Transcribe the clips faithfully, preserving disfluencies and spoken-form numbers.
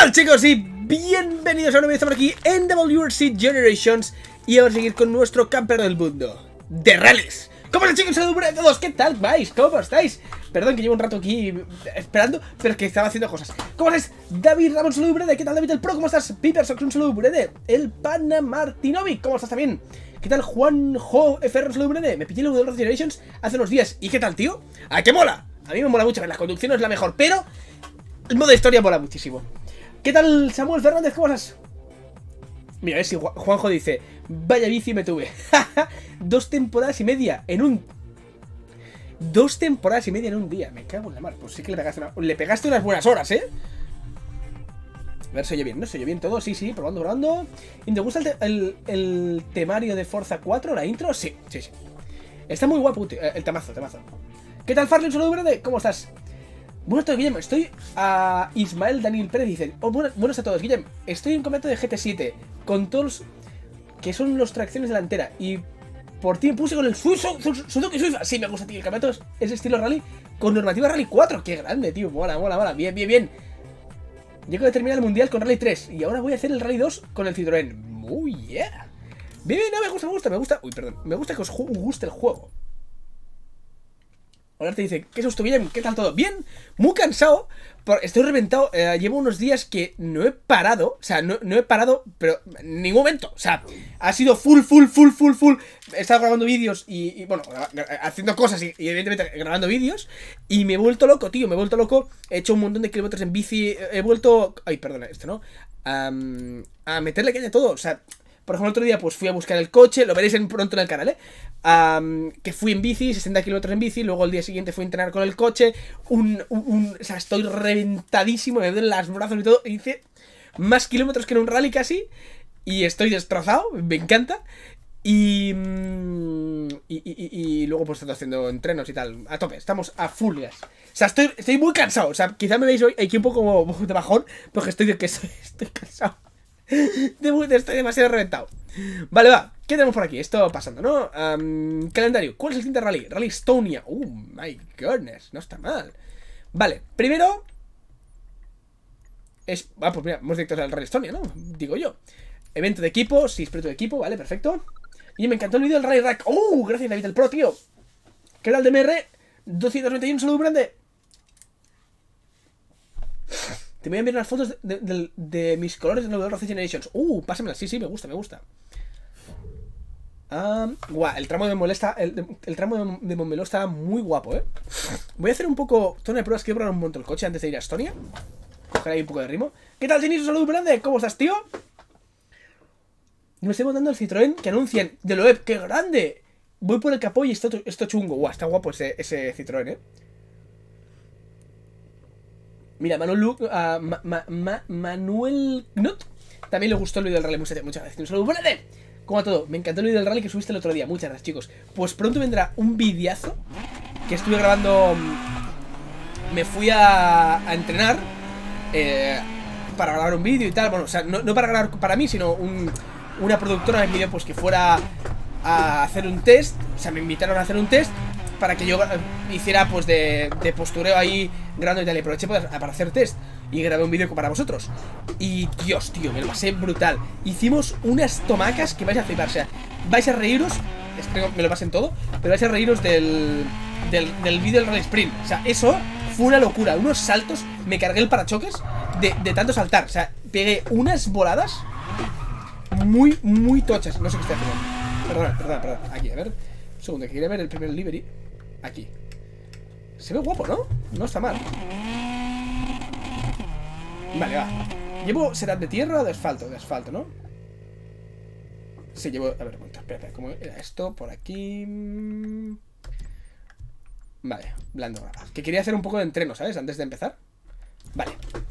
tal, chicos? Y bienvenidos a una vez por aquí en W R C Generations. Y vamos a seguir con nuestro campeón del mundo de rallies. ¿Cómo están, chicos? Saludos a todos. ¿Qué tal vais? ¿Cómo estáis? Perdón que llevo un rato aquí esperando, pero es que estaba haciendo cosas. ¿Cómo estás? David Ramón, saludos, Brede. ¿Qué tal, David el Pro? ¿Cómo estás? Pipersox, un saludo, Brede. El Pana Martinovic, ¿cómo estás también? ¿Qué tal, Juanjo F R? Saludos, Brede. Me pillé el W R C Generations hace unos días. ¿Y qué tal, tío? ¡Ah, qué mola! A mí me mola mucho, la conducción no es la mejor, pero el modo de historia mola muchísimo. ¿Qué tal, Samuel Fernández? ¿Cómo estás? Mira, a ver si Juanjo dice: vaya bici me tuve. Dos temporadas y media en un... Dos temporadas y media en un día. Me cago en la mar. Pues sí que le pegaste, una... le pegaste unas buenas horas, ¿eh? A ver, se oye bien, ¿no? Se oye bien todo. Sí, sí, probando, probando. ¿Y te gusta el, te el, el temario de Forza cuatro? ¿La intro? Sí, sí, sí. Está muy guapo el temazo, temazo. ¿Qué tal, Farley? Un saludo, verde. ¿Cómo estás? Bueno, estoy Guillem, estoy a Ismael Daniel Pérez, dice: oh, buenas, buenos a todos, Guillem. Estoy en campeonato de G T siete con todos que son los tracciones delantera. Y por ti me puse con el Suzuki Swift. Sí, me gusta, tío. El campeonato es, es estilo rally con normativa Rally cuatro. Qué grande, tío. Mola, mola, mola. Bien, bien, bien. Llego a terminar el mundial con Rally tres. Y ahora voy a hacer el Rally dos con el Citroën. Muy oh, yeah. Bien, bien, no, me gusta, me gusta, me gusta. Uy, perdón. Me gusta que os guste el juego. Ahora te dice: ¿qué susto, bien? ¿Qué tal todo? Bien, muy cansado. Estoy reventado. Eh, llevo unos días que no he parado. O sea, no, no he parado, pero en ningún momento. O sea, ha sido full, full, full, full, full. He estado grabando vídeos y, y, bueno, haciendo cosas y, y evidentemente grabando vídeos. Y me he vuelto loco, tío. Me he vuelto loco. He hecho un montón de kilómetros en bici. He vuelto... Ay, perdona, esto no. Um, a meterle caña a todo. O sea... Por ejemplo, el otro día pues fui a buscar el coche, lo veréis en, pronto en el canal, ¿eh? Um, que fui en bici, sesenta kilómetros en bici, luego el día siguiente fui a entrenar con el coche, un, un, un, o sea, estoy reventadísimo, me duelen los brazos y todo, hice más kilómetros que en un rally casi, y estoy destrozado, me encanta, y, y, y, y luego pues estoy haciendo entrenos y tal, a tope, estamos a full gas. O sea, estoy, estoy muy cansado, o sea, quizá me veis hoy aquí un poco como de bajón, porque estoy de que estoy, estoy cansado. Estoy demasiado reventado. Vale, va, ¿qué tenemos por aquí? Esto pasando, ¿no? Um, calendario, ¿cuál es el siguiente rally? Rally Estonia. Oh my goodness, no está mal. Vale, primero es... Ah, pues mira, hemos directo al Rally Estonia, ¿no? Digo yo. Evento de equipo, sí, espíritu de equipo, vale, perfecto. Y me encantó el vídeo del Rally Rack. Oh, gracias David el Pro, tío. ¿Qué tal, D M R? doscientos noventa y uno, saludo grande. Te voy a enviar unas fotos de, de, de, de mis colores de W R C Generations. Uh, pásamelas, sí, sí, me gusta, me gusta. Um, guau, el tramo de molesta, el, el tramo de, de Montmeló está muy guapo, eh. Voy a hacer un poco zona de pruebas, quiero probar un montón el coche antes de ir a Estonia. Coger ahí un poco de ritmo. ¿Qué tal, Denis? Un saludo grande, ¿cómo estás, tío? Me estoy montando el Citroën que anuncian de Loeb, ¡qué grande! Voy por el capó y esto, esto chungo. Guau, está guapo ese, ese Citroën, eh. Mira, Manuel, Lu uh, ma ma ma Manuel Knut también le gustó el vídeo del rally. Muchas, muchas gracias. Un saludo. ¡Buenade! ¿Cómo a todo? Me encantó el vídeo del rally que subiste el otro día. Muchas gracias, chicos. Pues pronto vendrá un videazo que estuve grabando. Me fui a, a entrenar eh, para grabar un vídeo y tal. Bueno, o sea, no, no para grabar para mí, sino un, una productora me pidió pues que fuera a hacer un test. O sea, me invitaron a hacer un test para que yo hiciera pues de, de postureo ahí grabando y tal. Y aproveché para, para hacer test y grabé un vídeo para vosotros. Y Dios, tío, me lo pasé brutal. Hicimos unas tomacas que vais a flipar. O sea, vais a reíros. Espero que me lo pasen todo. Pero vais a reíros del, del, del vídeo del Rally Sprint. O sea, eso fue una locura. Unos saltos. Me cargué el parachoques de, de tanto saltar. O sea, pegué unas voladas muy, muy tochas. No sé qué estoy haciendo. Perdona, perdona, perdona. Aquí, a ver. Un segundo, que quería ver el primer livery. Aquí. Se ve guapo, ¿no? No está mal. Vale, va. ¿Llevo sedad de tierra o de asfalto? De asfalto, ¿no? Sí, llevo... A ver, espera, espera. ¿Cómo era esto? Por aquí... Vale, blando grabado. Que quería hacer un poco de entreno, ¿sabes? Antes de empezar. Vale.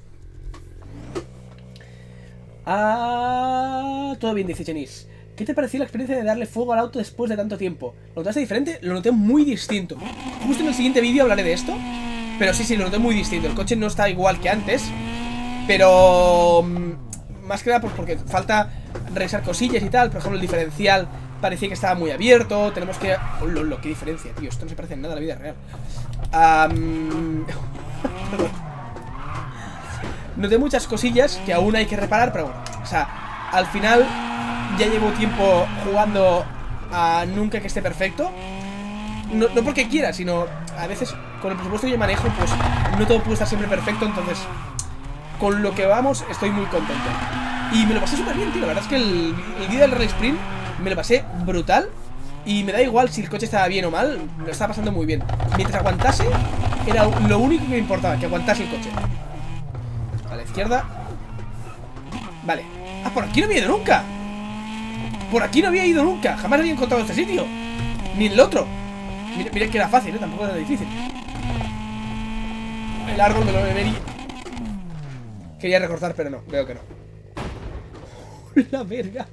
Ah... Todo bien, dice Chenis. ¿Qué te pareció la experiencia de darle fuego al auto después de tanto tiempo? ¿Lo notaste diferente? Lo noté muy distinto. Justo en el siguiente vídeo hablaré de esto. Pero sí, sí, lo noté muy distinto. El coche no está igual que antes. Pero... Más que nada pues porque falta revisar cosillas y tal. Por ejemplo, el diferencial parecía que estaba muy abierto. Tenemos que... Oh, lolo, qué diferencia, tío. Esto no se parece en nada a la vida real. Um... noté muchas cosillas que aún hay que reparar, pero bueno, o sea, al final ya llevo tiempo jugando a nunca que esté perfecto. No, no porque quiera, sino a veces con el presupuesto que yo manejo, pues no todo puede estar siempre perfecto. Entonces, con lo que vamos, estoy muy contento. Y me lo pasé súper bien, tío. La verdad es que el, el día del Rally Sprint me lo pasé brutal. Y me da igual si el coche estaba bien o mal, me lo estaba pasando muy bien. Mientras aguantase, era lo único que me importaba, que aguantase el coche. A la izquierda. Vale. Ah, por aquí no había ido nunca. Por aquí no había ido nunca. Jamás había encontrado este sitio. Ni el otro. Mira, mira que era fácil, ¿eh? Tampoco era difícil. El árbol de lo de quería recortar, pero no, veo que no. La verga.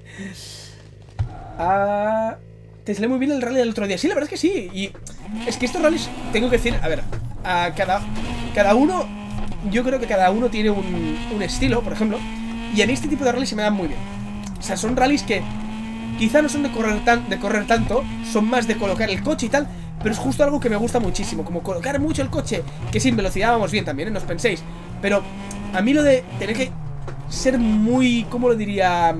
Ah... Te sale muy bien el rally del otro día. Sí, la verdad es que sí. Y es que estos rallies, tengo que decir, a ver, a cada, cada uno, yo creo que cada uno tiene un, un estilo, por ejemplo. Y a mí este tipo de rallies se me dan muy bien. O sea, son rallies que quizá no son de correr, tan, de correr tanto, son más de colocar el coche y tal, pero es justo algo que me gusta muchísimo. Como colocar mucho el coche, que sin velocidad vamos bien también, ¿eh? No os penséis. Pero a mí lo de tener que ser muy, ¿cómo lo diría?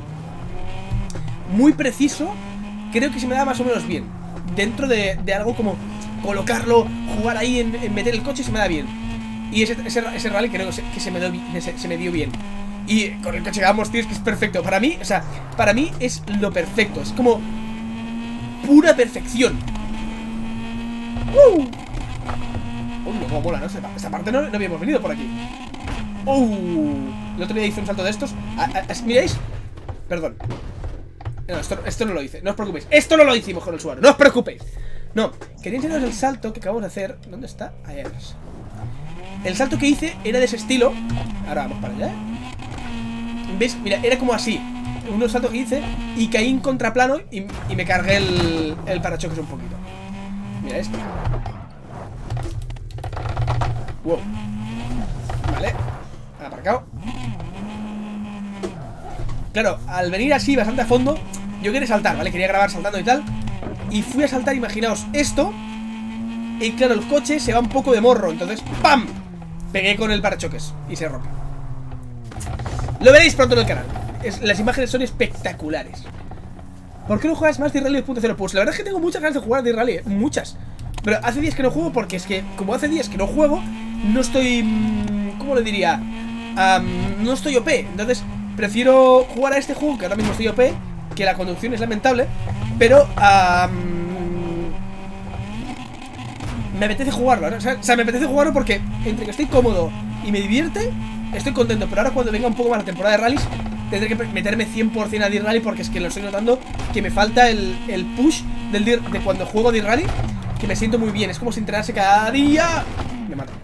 Muy preciso, creo que se me da más o menos bien. Dentro de, de algo como colocarlo, jugar ahí en, en meter el coche, se me da bien. Y ese, ese, ese rally creo que, se, que se, me dio, se, se me dio bien. Y con el coche que vamos, tío, es que es perfecto. Para mí, o sea, para mí es lo perfecto. Es como pura perfección. ¡Uh! Uy, no, cómo mola, ¿no? Esta parte no, no habíamos venido por aquí. ¡Uh! El otro día hice un salto de estos. ¿A, a, a, ¿Miráis? Perdón. No, esto, esto no lo hice, no os preocupéis. Esto no lo hicimos con el Subaru, no os preocupéis. No, quería enseñaros el salto que acabamos de hacer. ¿Dónde está? Ahí es. El salto que hice era de ese estilo. Ahora vamos para allá, ¿eh? ¿Veis? Mira, era como así. Un salto que hice y caí en contraplano y, y me cargué el, el parachoques un poquito. Mira esto. Wow. Vale, aparcado. Claro, al venir así bastante a fondo, yo quería saltar, ¿vale? Quería grabar saltando y tal. Y fui a saltar, imaginaos esto. Y claro, el coche se va un poco de morro. Entonces, ¡pam! Pegué con el parachoques y se rompe. Lo veréis pronto en el canal. Es, las imágenes son espectaculares. ¿Por qué no juegas más de Rally dos punto cero? Pues la verdad es que tengo muchas ganas de jugar de Rally, muchas. Pero hace días que no juego porque es que, como hace días que no juego, no estoy... ¿Cómo le diría? Um, no estoy O P. Entonces... prefiero jugar a este juego, que ahora mismo estoy O P, que la conducción es lamentable, pero um, me apetece jugarlo, ¿no? O sea, o sea, me apetece jugarlo porque entre que estoy cómodo y me divierte, estoy contento. Pero ahora cuando venga un poco más la temporada de rallies, tendré que meterme cien por cien a D-Rally, porque es que lo estoy notando que me falta el, el push del de cuando juego D-Rally, que me siento muy bien. Es como si entrenase cada día. Me mato.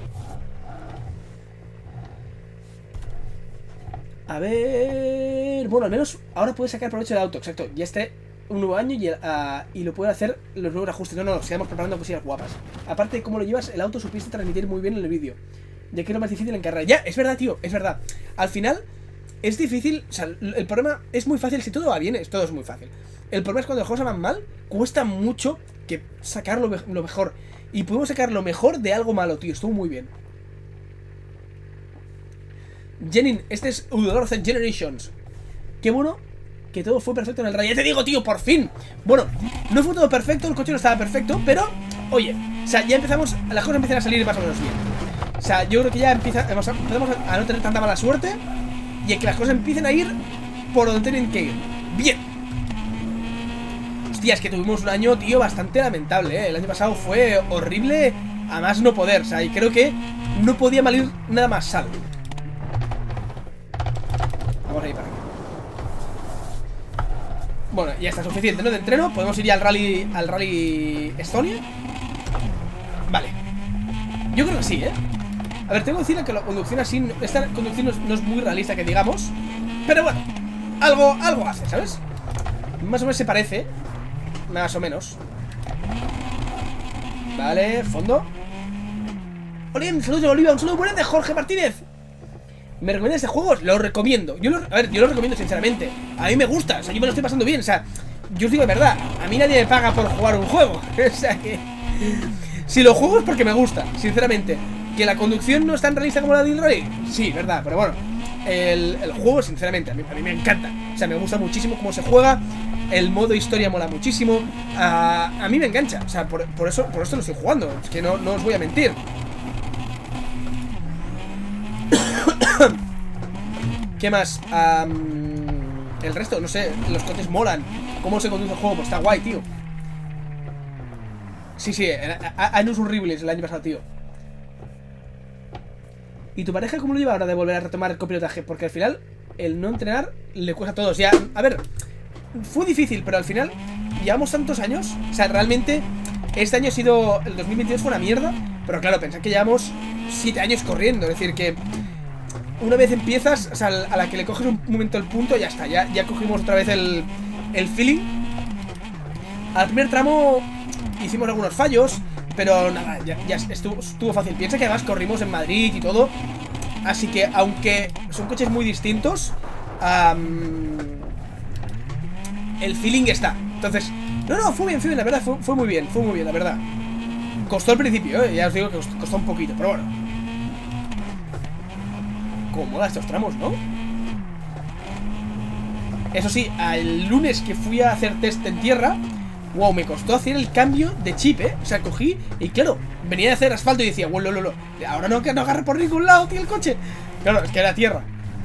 A ver... Bueno, al menos ahora puedes sacar provecho del auto, exacto. Ya esté un nuevo año y, uh, y lo puede hacer los nuevos ajustes. No, no, nos quedamos preparando cosillas guapas. Aparte de cómo lo llevas, el auto supiste transmitir muy bien en el vídeo. Ya que es lo más difícil en carrera. Ya, es verdad, tío, es verdad. Al final, es difícil... O sea, el problema es muy fácil. Si todo va bien, todo es muy fácil. El problema es cuando las cosas van mal, cuesta mucho que sacar lo, lo mejor. Y podemos sacar lo mejor de algo malo, tío. Estuvo muy bien. Jenin, este es Udolorce Generations. Qué bueno que todo fue perfecto en el rally. Ya te digo, tío, por fin. Bueno, no fue todo perfecto, el coche no estaba perfecto, pero, oye, o sea, ya empezamos, las cosas empiezan a salir más o menos bien. O sea, yo creo que ya empieza, empezamos a no tener tanta mala suerte y a que las cosas empiecen a ir por donde tienen que ir. Bien. Hostia, es que tuvimos un año, tío, bastante lamentable, ¿eh? El año pasado fue horrible a más no poder, o sea, y creo que no podía mal ir nada más sal. Vamos a ir para acá. Bueno, ya está suficiente, ¿no? De entreno. Podemos ir ya al rally, al rally Estonia. Vale. Yo creo que sí, ¿eh? A ver, tengo que decir que la conducción así, esta conducción no es, no es muy realista, que digamos. Pero bueno, algo, algo hace, ¿sabes? Más o menos se parece. Más o menos. Vale, fondo. Hola, un saludo de Bolivia, un saludo bueno de Jorge Martínez. ¿Me recomiendas este juego? Lo recomiendo. Yo lo, a ver, yo lo recomiendo sinceramente. A mí me gusta, o sea, yo me lo estoy pasando bien. O sea, yo os digo de verdad, a mí nadie me paga por jugar un juego. O sea que... si lo juego es porque me gusta, sinceramente. ¿Que la conducción no es tan realista como la de Rally? Sí, verdad, pero bueno, el, el juego, sinceramente, a mí, a mí me encanta. O sea, me gusta muchísimo cómo se juega. El modo historia mola muchísimo. A, a mí me engancha. O sea, por, por eso por eso lo estoy jugando. Es que no, no os voy a mentir. ¿Qué más? Um, el resto, no sé, los coches molan. ¿Cómo se conduce el juego? Pues está guay, tío. Sí, sí, Annus Horribilis el año pasado, tío. ¿Y tu pareja cómo lo lleva ahora de volver a retomar el copilotaje? Porque al final, el no entrenar le cuesta a todos. Ya, a ver, fue difícil, pero al final llevamos tantos años. O sea, realmente este año ha sido, el dos mil veintidós fue una mierda. Pero claro, pensad que llevamos siete años corriendo. Es decir, que una vez empiezas, o sea, a la que le coges un momento el punto, ya está. Ya, ya cogimos otra vez el, el feeling. Al primer tramo hicimos algunos fallos, pero nada, ya, ya estuvo, estuvo fácil. Piensa que además corrimos en Madrid y todo. Así que, aunque son coches muy distintos, um, el feeling está. Entonces, no, no, fue bien, fue bien, la verdad, fue, fue muy bien, fue muy bien, la verdad. Costó al principio, ¿eh? Ya os digo que costó, costó un poquito, pero bueno. Cómo mola estos tramos, ¿no? Eso sí, el lunes que fui a hacer test en tierra, wow, me costó hacer el cambio de chip, ¿eh? O sea, cogí y claro, venía a hacer asfalto y decía, wow, lo, lo, lo. Ahora no, que no agarre por ningún lado, tío, el coche. Claro, es que era tierra.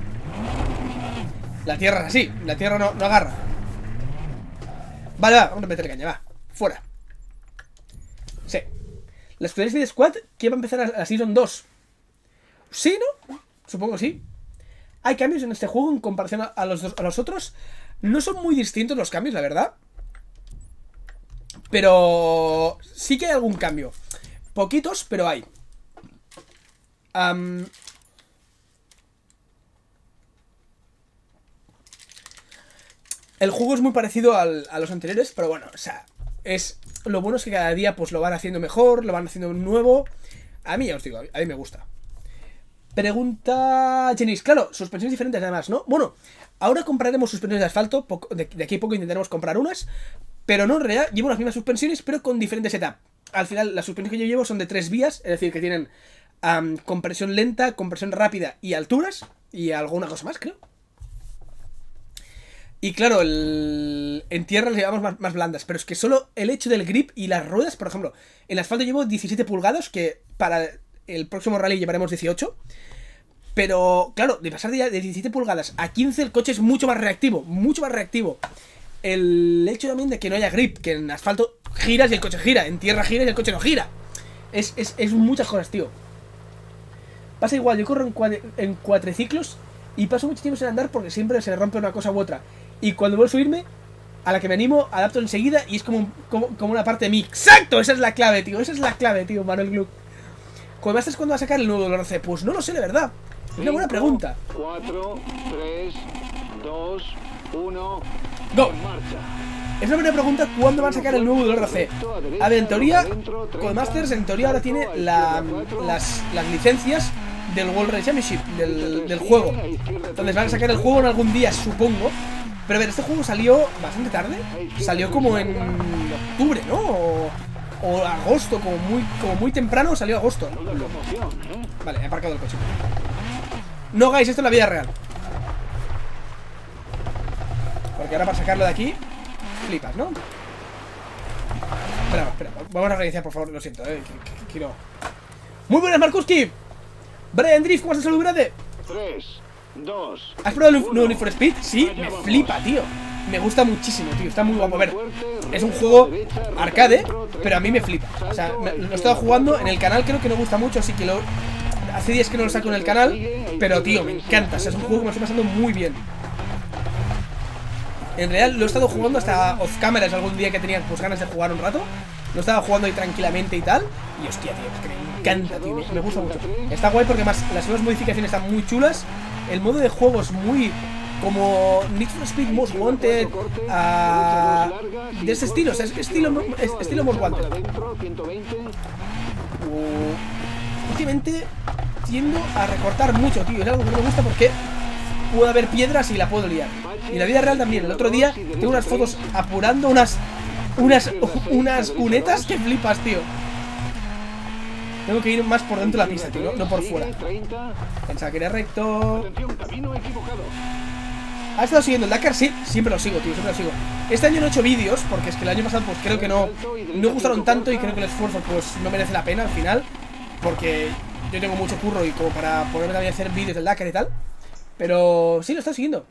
La tierra es así, la tierra no, no agarra. Vale, va, vamos a meterle caña, va, fuera. Sí. La Escudería de Squad, que va a empezar a la Season dos. ¿Sí, no? Supongo que sí. Hay cambios en este juego en comparación a, a, los, dos, a los otros. No son muy distintos los cambios, la verdad. Pero sí que hay algún cambio. Poquitos, pero hay. um, El juego es muy parecido al, a los anteriores, pero bueno, o sea, es lo bueno es que cada día pues lo van haciendo mejor, lo van haciendo nuevo. A mí ya os digo, a mí me gusta. Pregunta Jenis, claro, suspensiones diferentes además, ¿no? Bueno, ahora compraremos suspensiones de asfalto, poco, de, de aquí a poco intentaremos comprar unas. Pero no, en realidad llevo las mismas suspensiones, pero con diferentes setup. Al final, las suspensiones que yo llevo son de tres vías, es decir, que tienen um, compresión lenta, compresión rápida y alturas. Y alguna cosa más, creo. Y claro, el... en tierra las llevamos más, más blandas, pero es que solo el hecho del grip y las ruedas, por ejemplo, en asfalto llevo diecisiete pulgadas, que para el próximo rally llevaremos dieciocho. Pero, claro, de pasar de diecisiete pulgadas a quince, el coche es mucho más reactivo, mucho más reactivo. El hecho también de que no haya grip, que en asfalto giras y el coche gira, en tierra gira y el coche no gira. Es, es, es muchas cosas, tío. Pasa igual, yo corro en, cuadri, en cuatriciclos y paso mucho tiempo sin andar porque siempre se me rompe una cosa u otra. Y cuando vuelvo a subirme, a la que me animo, adapto enseguida y es como, como, como una parte de mí. ¡Exacto! Esa es la clave, tío, esa es la clave, tío, Manuel Gluck. ¿Cuándo vas a cuándo va a sacar el nuevo dolor C? Pues no lo sé, de verdad. Es una buena pregunta. cuatro, tres, dos, uno... ¡Go! Es una buena pregunta, ¿cuándo van a sacar el nuevo dolor C? A ver, en teoría, Codemasters en teoría ahora tiene la, las, las licencias del World Rally Championship, del, del juego. Entonces van a sacar el juego en algún día, supongo. Pero a ver, este juego salió bastante tarde. Salió como en octubre, ¿no? O, o agosto, como muy, como muy temprano salió agosto. Vale, he aparcado el coche. No hagáis esto en la vida real. Porque ahora para sacarlo de aquí flipas, ¿no? Espera, espera, vamos a reiniciar, por favor, lo siento, eh Quiero... Muy buenas, Markuski. Brian Drift, ¿cómo estás? Salud grande. tres, dos... ¿Has probado el nuevo Need for Speed? Sí, me flipa, tío. Me gusta muchísimo, tío, está muy guapo. A ver, es un juego arcade, pero a mí me flipa. O sea, me, lo he estado jugando en el canal, creo que no gusta mucho, así que lo... Hace días que no lo saco en el canal, pero, tío, me encanta. O sea, es un juego que me estoy pasando muy bien. En realidad lo he estado jugando hasta off cameras algún día que tenía pues ganas de jugar un rato. Lo estaba jugando ahí tranquilamente y tal. Y hostia, tío, es que me encanta, tío, me, me gusta mucho. Está guay porque más las nuevas modificaciones están muy chulas. El modo de juego es muy como Need for Speed Most Wanted, uh, de ese estilo, o sea, es estilo, es estilo Most Wanted. Uh, últimamente tiendo a recortar mucho, tío. Es algo que no me gusta porque puede haber piedras y la puedo liar. Y la vida real también. El otro día tengo unas fotos apurando unas unas unas cunetas que flipas, tío. Tengo que ir más por dentro de la pista, tío, no, no por fuera. treinta. Pensaba que era recto. Atención, camino equivocado. ¿Has estado siguiendo el Dakar? Sí, siempre lo sigo, tío, siempre lo sigo. Este año no he hecho vídeos, porque es que el año pasado pues creo que no, no gustaron tanto y creo que el esfuerzo pues no merece la pena al final. Porque yo tengo mucho curro y como para ponerme también a hacer vídeos del Dakar y tal. Pero sí, lo he estado siguiendo.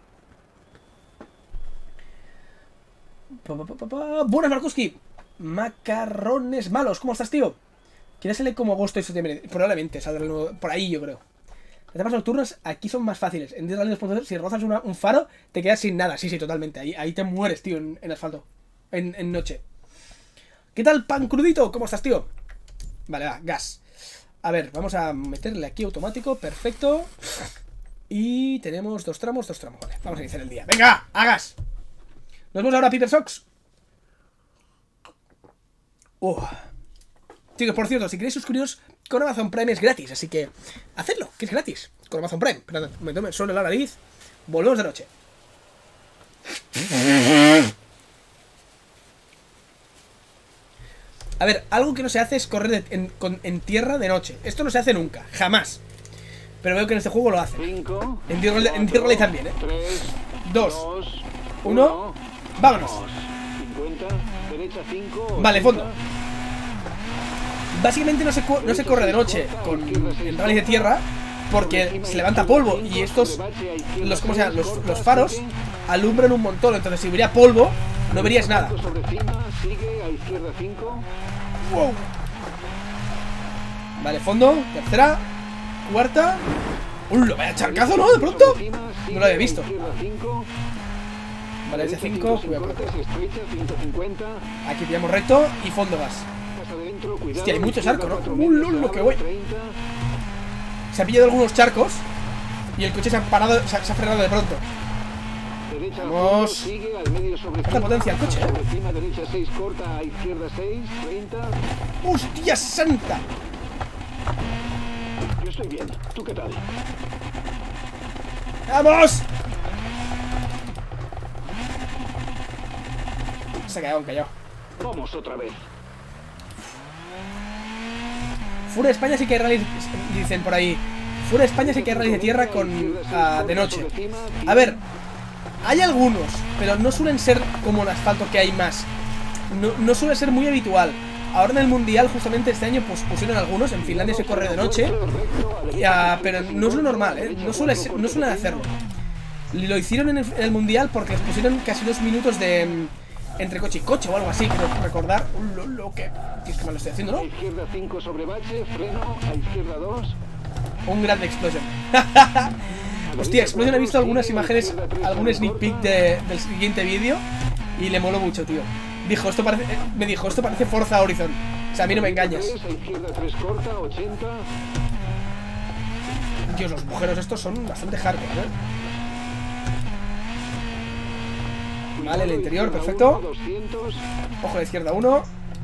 Pa, pa, pa, pa. Buenas, Markuski. Macarrones malos, ¿cómo estás, tío? ¿Quieres salir como agosto y septiembre? Probablemente saldrá por ahí, yo creo. Las etapas nocturnas aquí son más fáciles. En Dead Rally dos punto cero, si rozas una, un faro, te quedas sin nada. Sí, sí, totalmente. Ahí, ahí te mueres, tío, en, en asfalto. En, en noche. ¿Qué tal, pan crudito? ¿Cómo estás, tío? Vale, va, gas. A ver, vamos a meterle aquí automático. Perfecto. Y tenemos dos tramos, dos tramos. Vale, vamos a iniciar el día. ¡Venga! ¡A gas! Nos vemos ahora, Piper Sox. Uh. Chicos, por cierto, si queréis suscribiros con Amazon Prime es gratis, así que hacedlo, que es gratis. Con Amazon Prime. Perdón, me tome solo la nariz. Volvemos de noche. A ver, algo que no se hace es correr de, en, con, en tierra de noche. Esto no se hace nunca, jamás. Pero veo que en este juego lo hacen. cinco, En Dead Rally, en Dead Rally también, ¿eh? tres, Dos, dos, uno, vámonos. cincuenta, derecha cinco, Vale, ochenta. fondo. Básicamente no se, no se corre de noche con el rally de tierra porque se levanta polvo y estos, los, ¿cómo se llama? Los, los faros alumbran un montón. Entonces si hubiera polvo no verías nada. Wow. Vale, fondo, tercera, cuarta. ¡Uh, vaya charcazo, ¿no? De pronto no lo había visto. Vale, ese cinco, cuidado. Aquí pillamos recto y fondo gas. Hostia, hay muchos arcos, ¿no? ¡Uh, lo que voy! Se ha pillado algunos charcos y el coche se ha parado, se ha, se ha frenado de pronto. Vamos. Esta potencia el coche, ¿eh? ¡Hostia santa! Yo estoy bien. ¿Tú qué tal? ¡Vamos! Se ha quedado, callado. Vamos otra vez. Fuera de España sí que hay rallies, dicen por ahí. Fuera de España sí que hay rallies de tierra con uh, de noche. A ver, hay algunos, pero no suelen ser como el asfalto que hay más. No, no suele ser muy habitual. Ahora en el Mundial, justamente este año, pues pusieron algunos. En Finlandia se corre de noche. Uh, pero no es lo normal, ¿eh? No, suele ser, no suelen hacerlo. Lo hicieron en el, en el Mundial porque les pusieron casi dos minutos de... entre coche y coche o algo así, creo recordar. Uh, lo, lo que... es que me lo estoy haciendo, ¿no? A izquierda cinco sobre bache, freno, a izquierda dos. Un gran Explosion. Hostia, Explosion, he visto algunas imágenes, algún sneak peek de, del siguiente vídeo y le moló mucho, tío. Dijo, esto parece, eh, me dijo, esto parece Forza Horizon. O sea, a mí no me engañas. A izquierda tres corta, ochenta. Dios, los agujeros estos son bastante hardcore, ¿eh? Vale, el interior, perfecto. Ojo, a la izquierda uno.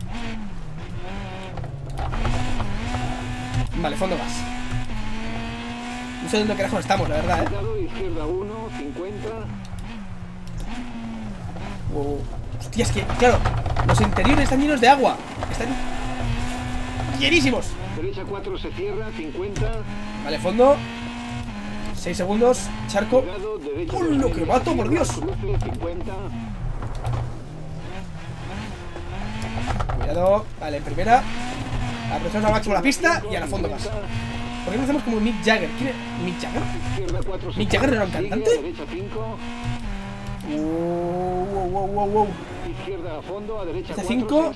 Vale, fondo gas. No sé dónde carajo estamos, la verdad, eh. Izquierda uno, cincuenta. Wow. Hostia, es que, claro, los interiores están llenos de agua. Están llenísimos. Derecha cuatro se cierra, cincuenta. Vale, fondo. seis segundos, charco. ¡Oh, lo que mato, por Dios! Cuidado. Vale, en primera. Aprovechamos al máximo la pista y a la fondo más. ¿Por qué no hacemos como Mick Jagger? ¿Quién es? ¿Mick Jagger? ¿Mick Jagger era un cantante? Wow, wow, wow, wow, wow. Izquierda a fondo, a derecha Este cinco.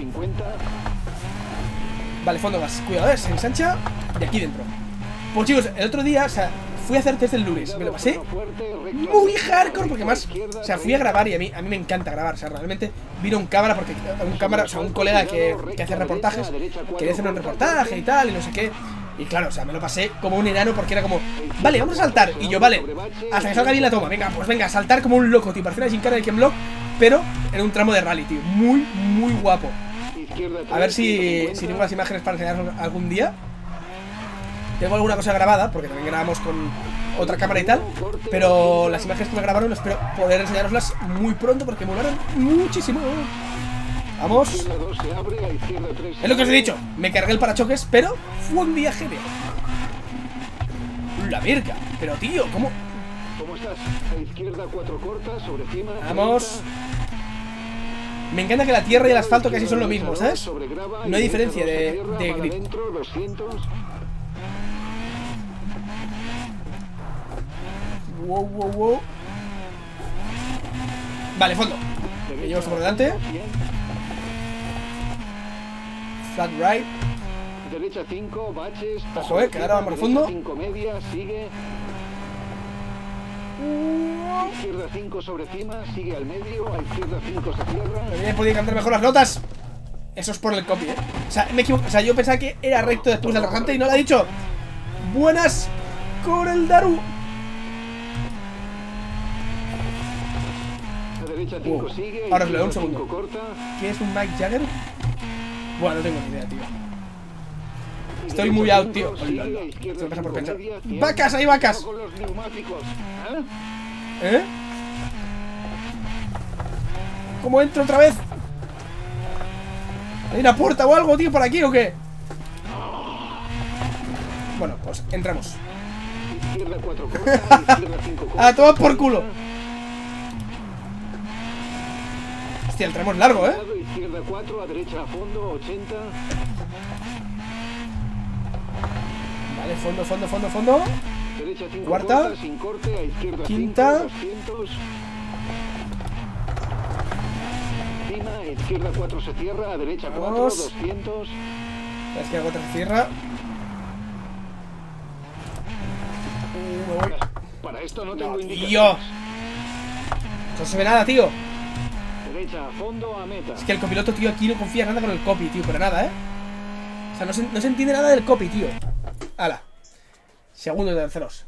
Vale, fondo más. Cuidado, eh, se ensancha de aquí dentro. Pues chicos, el otro día, o sea, fui a hacer test del lunes. Me lo pasé muy hardcore porque más, o sea, fui a grabar y a mí, a mí me encanta grabar. O sea, realmente vino un cámara, porque un cámara, o sea, un colega que, que hace reportajes, quería hacer un reportaje y tal, y no sé qué. Y claro, o sea, me lo pasé como un enano porque era como, vale, vamos a saltar. Y yo, vale, hasta que salga bien la toma. Venga, pues venga, a saltar como un loco, tío. Parecía una gincana del Ken Block, pero en un tramo de rally, tío. Muy, muy guapo. A ver si, si tengo las imágenes para enseñaros algún día. Tengo alguna cosa grabada, porque también grabamos con otra cámara y tal. Pero las imágenes que me grabaron espero poder enseñaroslas muy pronto porque me molaron muchísimo. Vamos. Izquierda dos se abre, a izquierda tres se Es lo que os he abre. dicho. Me cargué el parachoques, pero fue un día genial. La virga. Pero tío, ¿cómo? ¿Cómo estás? A izquierda cuatro cortas, sobre cima. Vamos. Me encanta que la tierra y el asfalto casi son lo mismo, ¿sabes? Sobre grava, No hay y diferencia derecha de, dos a de tierra, mar grip. adentro, doscientos. Wow, wow, wow. Vale, fondo. Me llevo esto por delante. Flat right. Derecha cinco, baches. Ojo, eh, que ahora vamos al fondo. cinco media, sigue. Izquierda cinco sobre cima, sigue al medio, a izquierda cinco se cierra. Me había podido cantar mejor las notas. Eso es por el copy, eh. O sea, me equivoco. O sea, yo pensaba que era recto después del rasante y no lo ha dicho. Buenas con el Daru. A derecha cinco Uh, sigue. ahora os leo, un izquierda segundo. cinco corta. ¿Qué es un Mike Jagger? Bueno, no tengo ni idea, tío. Y Estoy derecha muy out, cinco, tío. sigue, Hola, a izquierda esto me pasa por cinco pensar. media, cien. ¡Vacas, hay vacas! Con los neumáticos. ¿Eh? ¿Eh? ¿Cómo entro otra vez? ¿Hay una puerta o algo, tío, por aquí o qué? Bueno, pues entramos. Izquierda cuatro corta, izquierda cinco corta. ¡A tomar por culo! Hostia, el tramo es largo, ¿eh? Izquierda cuatro, a derecha a fondo, ochenta. Vale, fondo, fondo, fondo, fondo. Derecha cinco Cuarta. corta, sin corte, a izquierda Quinta. cinco, doscientos. Cima, izquierda cuatro se cierra, a derecha cuatro, Vamos. doscientos. La izquierda cuatro se cierra. Uh, me voy. Para esto no tengo No, indicaciones. tío. No se ve nada, tío. Derecha a fondo, a meta. Es que el copiloto, tío, aquí no confía nada con el copy, tío, pero nada, ¿eh? O sea, no se, no se entiende nada del copy, tío. Hala. Segundos de terceros.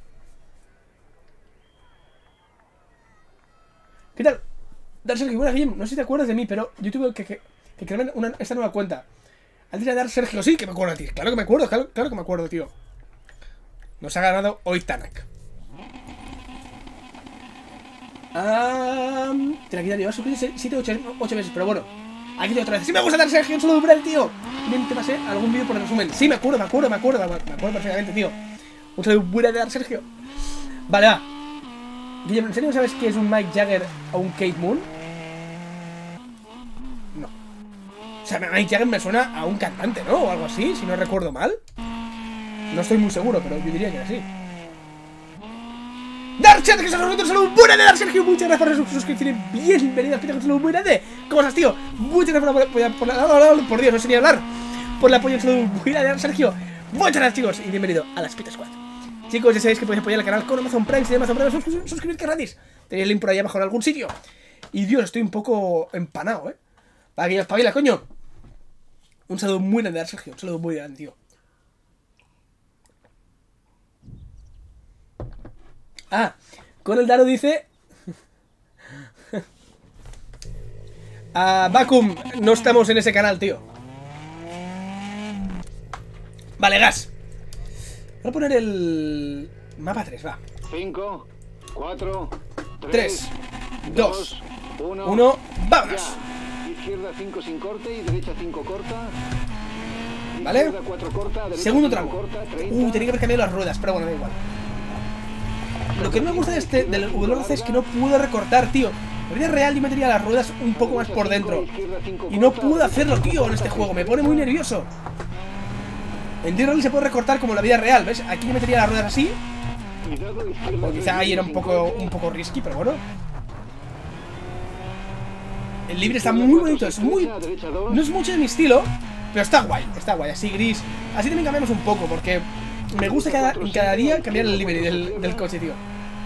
¿Qué tal? Dar Sergio, buenas, Guillem. No sé si te acuerdas de mí, pero yo tuve que, que, que crearme una, esta nueva cuenta. Antes de Dar Sergio, sí, que me acuerdo de ti. Claro que me acuerdo, claro, claro que me acuerdo, tío. Nos ha ganado hoy Tanak. Ah, te la quitaría. Llevar su siete u ocho meses, pero bueno. Aquí te otra vez. ¡Sí me gusta Dar Sergio! ¡Un saludo para el tío! Bien, te pasé algún vídeo por el resumen. Sí, me acuerdo, me acuerdo, me acuerdo. Me acuerdo perfectamente, tío. Un saludo para Dar Sergio. Vale, va. Guillermo, ¿en serio no sabes qué es un Mike Jagger o un Kate Moon? No. O sea, Mike Jagger me suena a un cantante, ¿no? O algo así, si no recuerdo mal. No estoy muy seguro, pero yo diría que era así. Dar Sergio, que se un saludo buena de Dar Sergio. Muchas gracias por su suscripción. Bienvenido a un saludo muy grande. ¿Cómo estás, tío? Muchas gracias por, por, por, por, por Dios, no sé ni hablar. Por el apoyo, un saludo muy grande de Dar Sergio. Muchas gracias, chicos, y bienvenido a las Pita Squad. Chicos, ya sabéis que podéis apoyar el canal con Amazon Prime. Si de Amazon Prime, sus, suscribid que gratis. Tenéis el link por ahí abajo en algún sitio. Y Dios, estoy un poco empanado, ¿eh? Para que ya espabila, coño. Un saludo muy grande de Dar Sergio. Un saludo muy grande, tío. Ah, con el Daro dice... Ah, Vacuum, no estamos en ese canal, tío. Vale, gas. Voy a poner el... Mapa tres, va. cinco, cuatro, tres, dos, uno. uno, vámonos. Ya. Izquierda cinco sin corte y derecha cinco corta. Vale. Izquierda cuatro corta, derecha Segundo cinco tramo. corta, treinta. Uh, tenía que haber cambiado las ruedas, pero bueno, da igual. Lo que no me gusta de este, del V once es que no puedo recortar, tío. En vida real yo metería las ruedas un poco más por dentro. Y no puedo hacerlo, tío, en este juego. Me pone muy nervioso. En D-Rally se puede recortar como en la vida real, ¿ves? Aquí yo metería las ruedas así. O quizá ahí era un poco, un poco risky, pero bueno. El libre está muy bonito, es muy... No es mucho de mi estilo, pero está guay, está guay, así gris. Así también cambiamos un poco, porque me gusta cada, cada día cambiar el livery del, del coche, tío.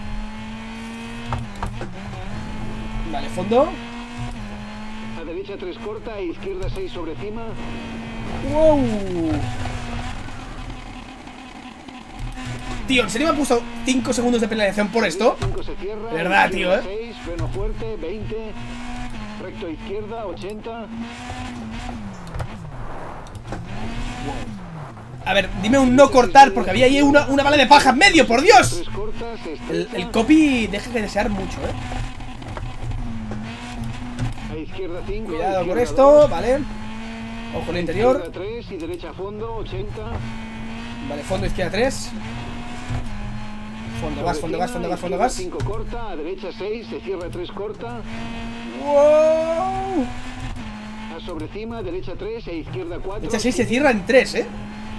Vale, fondo. A derecha tres corta, a izquierda seis sobre cima. Wow. Tío, ¿en serio me ha puesto cinco segundos de penalización por esto? cinco se cierra, De verdad, tío, izquierda eh. seis, freno fuerte, veinte. Recto izquierda, ochenta. A ver, dime un no cortar, porque había ahí una, una bala de paja en medio, ¡por Dios! Tres cortas, El, estrecha. el copy deja que desear mucho, ¿eh? A izquierda cinco, Cuidado con izquierda esto, dos, vale. Ojo el interior. izquierda tres y derecha fondo, ochenta. Vale, fondo, izquierda tres. Fondo, gas, fondo, gas, fondo, gas, fondo, gas. cinco corta, a derecha seis, se cierra tres corta. ¡Wow! A sobre cima, derecha tres e izquierda cuatro. Derecha seis se cierra en tres, ¿eh?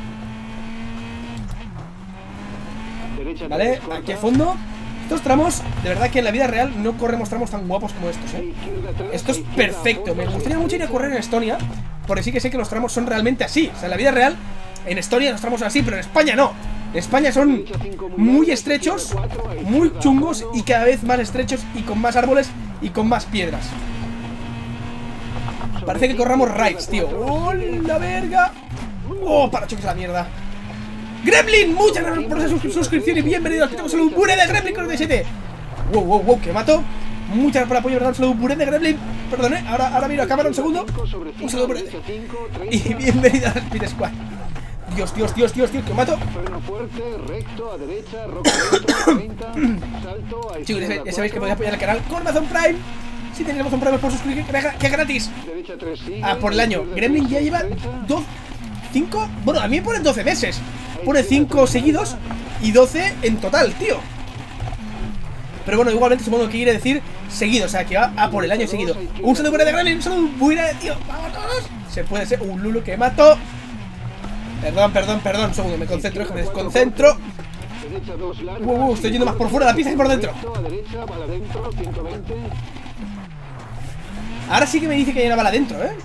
Derecha Vale, tres, corta. aquí a fondo. Estos tramos, de verdad que en la vida real no corremos tramos tan guapos como estos, A ¿eh? izquierda tres, Esto es a izquierda perfecto. fondo, Me gustaría se mucho ir a derecha. correr en Estonia, porque sí que sé que los tramos son realmente así. O sea, en la vida real, en Estonia los tramos son así, pero en España no. En España son muy estrechos, muy chungos y cada vez más estrechos y con más árboles y con más piedras. Parece que corramos raids, tío. ¡Oh, la verga! ¡Oh, parachoques a la mierda! ¡Gremlin! Muchas gracias por esa sus suscripción y bienvenido al que tengo salud pure de Gremlin cuarenta y siete. ¡Wow, wow, wow! ¡Que mato! Muchas gracias por el apoyo, ¿verdad? Un saludo pure de Gremlin. Perdón, ¿eh? Ahora, ahora miro a cámara un segundo. Un saludo pure. Y bienvenido al Speed Squad. Dios, Dios, Dios, Dios, Dios, que mato. Freno fuerte, recto, a derecha, roca dentro, treinta, salto, a Chicos, ya, izquierda ya sabéis que podéis cuatro, apoyar el canal con Amazon Prime. Si tenéis Amazon Prime por suscribir, que es gratis. derecha tres, sigue, Ah, por el año. izquierda Gremlin tres, ya lleva derecha, dos, cinco. Bueno, a mí me ponen doce meses. Pone cinco seguidos y doce en total, tío. Pero bueno, igualmente supongo que quiere decir seguido, o sea, que va a por el año seguido. Un saludo para de Gremlin, un saludo buena, tío. Vamos todos. Se puede ser un Lulu que mato. Perdón, perdón, perdón. Un segundo, me concentro, me desconcentro. derecha dos, larga, Wow, wow, estoy yendo más por fuera de la pista que por dentro. recto, a derecha, bala adentro, ciento veinte. Ahora sí que me dice que hay una bala dentro, ¿eh?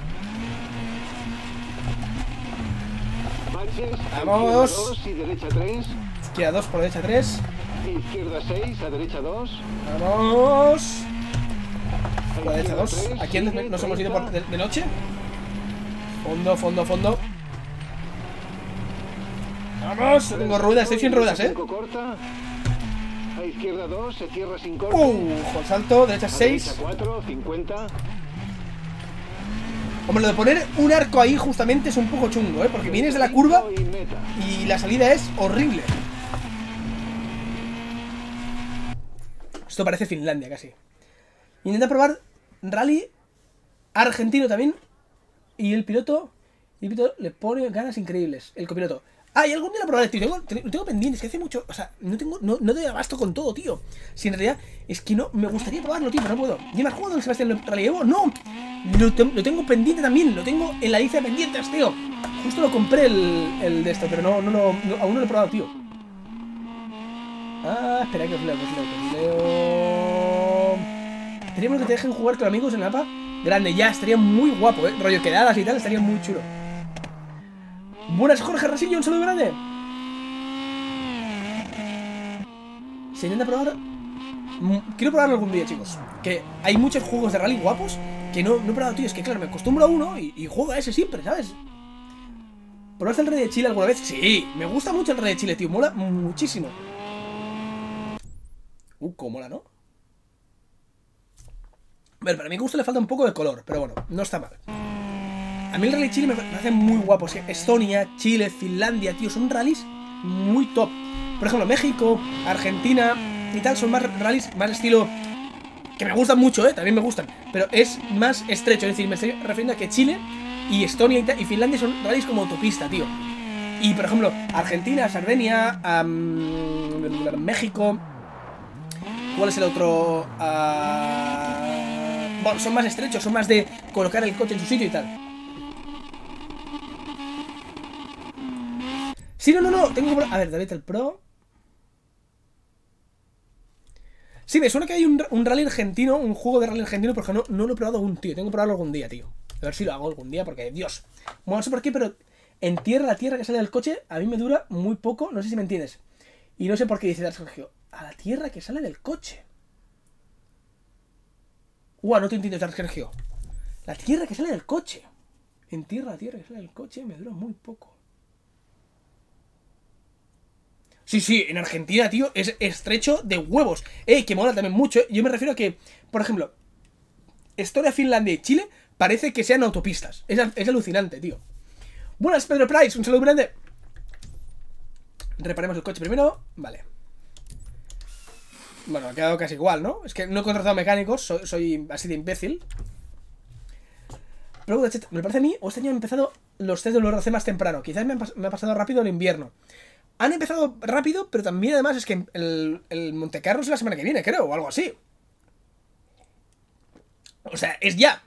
Baches, a Vamos. izquierda dos y derecha tres, Izquierda dos, por derecha tres. izquierda seis, a derecha dos. Vamos. a Por derecha izquierda dos. tres, Aquí sigue, nos hemos ido por treinta, de, de noche. Fondo, fondo, fondo. Vamos. No tengo ruedas, estoy sin ruedas, ¿eh? cinco corta, a izquierda dos, se cierra sin corte. Uh, ojo, salto, derecha a seis. derecha cuatro, cincuenta. Hombre, lo de poner un arco ahí justamente es un poco chungo, ¿eh? Porque vienes de la curva y meta. y la salida es horrible. Esto parece Finlandia casi. Intenta probar rally argentino también. Y el piloto, el piloto le pone ganas increíbles. El copiloto. Ah, y algún día lo probaré, tío. Tengo, tengo, tengo pendientes, que hace mucho. O sea, no tengo, no, no doy abasto con todo, tío. Si en realidad es que no, me gustaría probarlo, tío, pero no puedo. ¿Ya me has jugado el Sebastián Rally Evo? No. Lo, te, lo tengo pendiente también. Lo tengo en la lista de pendientes, tío. Justo lo compré el, el de esto, pero no, no, no, no, aún no lo he probado, tío. Ah, espera, que os leo, que os leo, que os leo. Tenemos que te dejen jugar con amigos en el mapa grande. Ya, estaría muy guapo, eh. Rollo quedadas y tal, estaría muy chulo. Buenas, Jorge Rasillo, un saludo grande. Se intenta probar. Quiero probarlo algún día, chicos. Que hay muchos juegos de rally guapos que no, no he probado, tío. Es que claro, me acostumbro a uno y, y juego a ese siempre, ¿sabes? ¿Probaste el Rey de Chile alguna vez? Sí, me gusta mucho el Rey de Chile, tío. Mola muchísimo. Uh, cómo mola, ¿no? A ver, para mi gusto le falta un poco de color, pero bueno, no está mal. A mí el Rally Chile me parece muy guapo. O sea, Estonia, Chile, Finlandia, tío, son rallies muy top. Por ejemplo, México, Argentina y tal son más rallies, más estilo que me gustan mucho, eh, también me gustan, pero es más estrecho. Es decir, me estoy refiriendo a que Chile y Estonia y, tal, y Finlandia son rallies como autopista, tío. Y por ejemplo, Argentina, Sardenia, um, México. ¿Cuál es el otro? Uh, bueno, son más estrechos, son más de colocar el coche en su sitio y tal. Sí, no, no, no, tengo que... A ver, David el Pro. Sí, me suena que hay un, un rally argentino, un juego de rally argentino, porque no, no lo he probado aún, tío. Tengo que probarlo algún día, tío. A ver si lo hago algún día, porque, Dios. Bueno, no sé por qué, pero en tierra, la tierra que sale del coche, a mí me dura muy poco, no sé si me entiendes. Y no sé por qué dice Dark Sergio. A la tierra que sale del coche. Uah, no te entiendo, Dark Sergio. La tierra que sale del coche. En tierra, la tierra que sale del coche me dura muy poco. Sí, sí, en Argentina, tío, es estrecho de huevos. Eh, que mola también mucho. Yo me refiero a que, por ejemplo, Estonia, Finlandia y Chile parece que sean autopistas. Es, es alucinante, tío. Buenas, Pedro Price, un saludo grande. Reparemos el coche primero. Vale. Bueno, ha quedado casi igual, ¿no? Es que no he contratado mecánicos, soy, soy así de imbécil. Prueba de test, me parece a mí, o este año han empezado los test de W R C más temprano. Quizás me, han pas me ha pasado rápido el invierno. Han empezado rápido, pero también además es que el, el Monte Carlo es la semana que viene, creo, o algo así. O sea, es ya.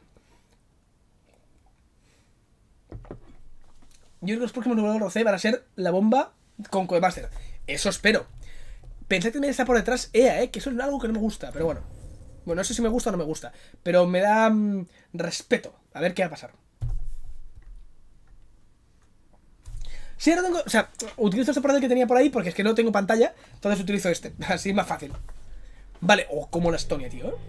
Yo creo que los próximos W R C van a ser la bomba con Codemaster. Eso espero. Pensé que también está por detrás E A, ¿eh? Que eso es algo que no me gusta, pero bueno. Bueno, no sé si me gusta o no me gusta, pero me da mmm, respeto. A ver qué va a pasar. Sí, ahora tengo... O sea, utilizo este portal que tenía por ahí porque es que no tengo pantalla. Entonces utilizo este. Así es más fácil. Vale. Oh, como la Estonia, tío. ¿eh?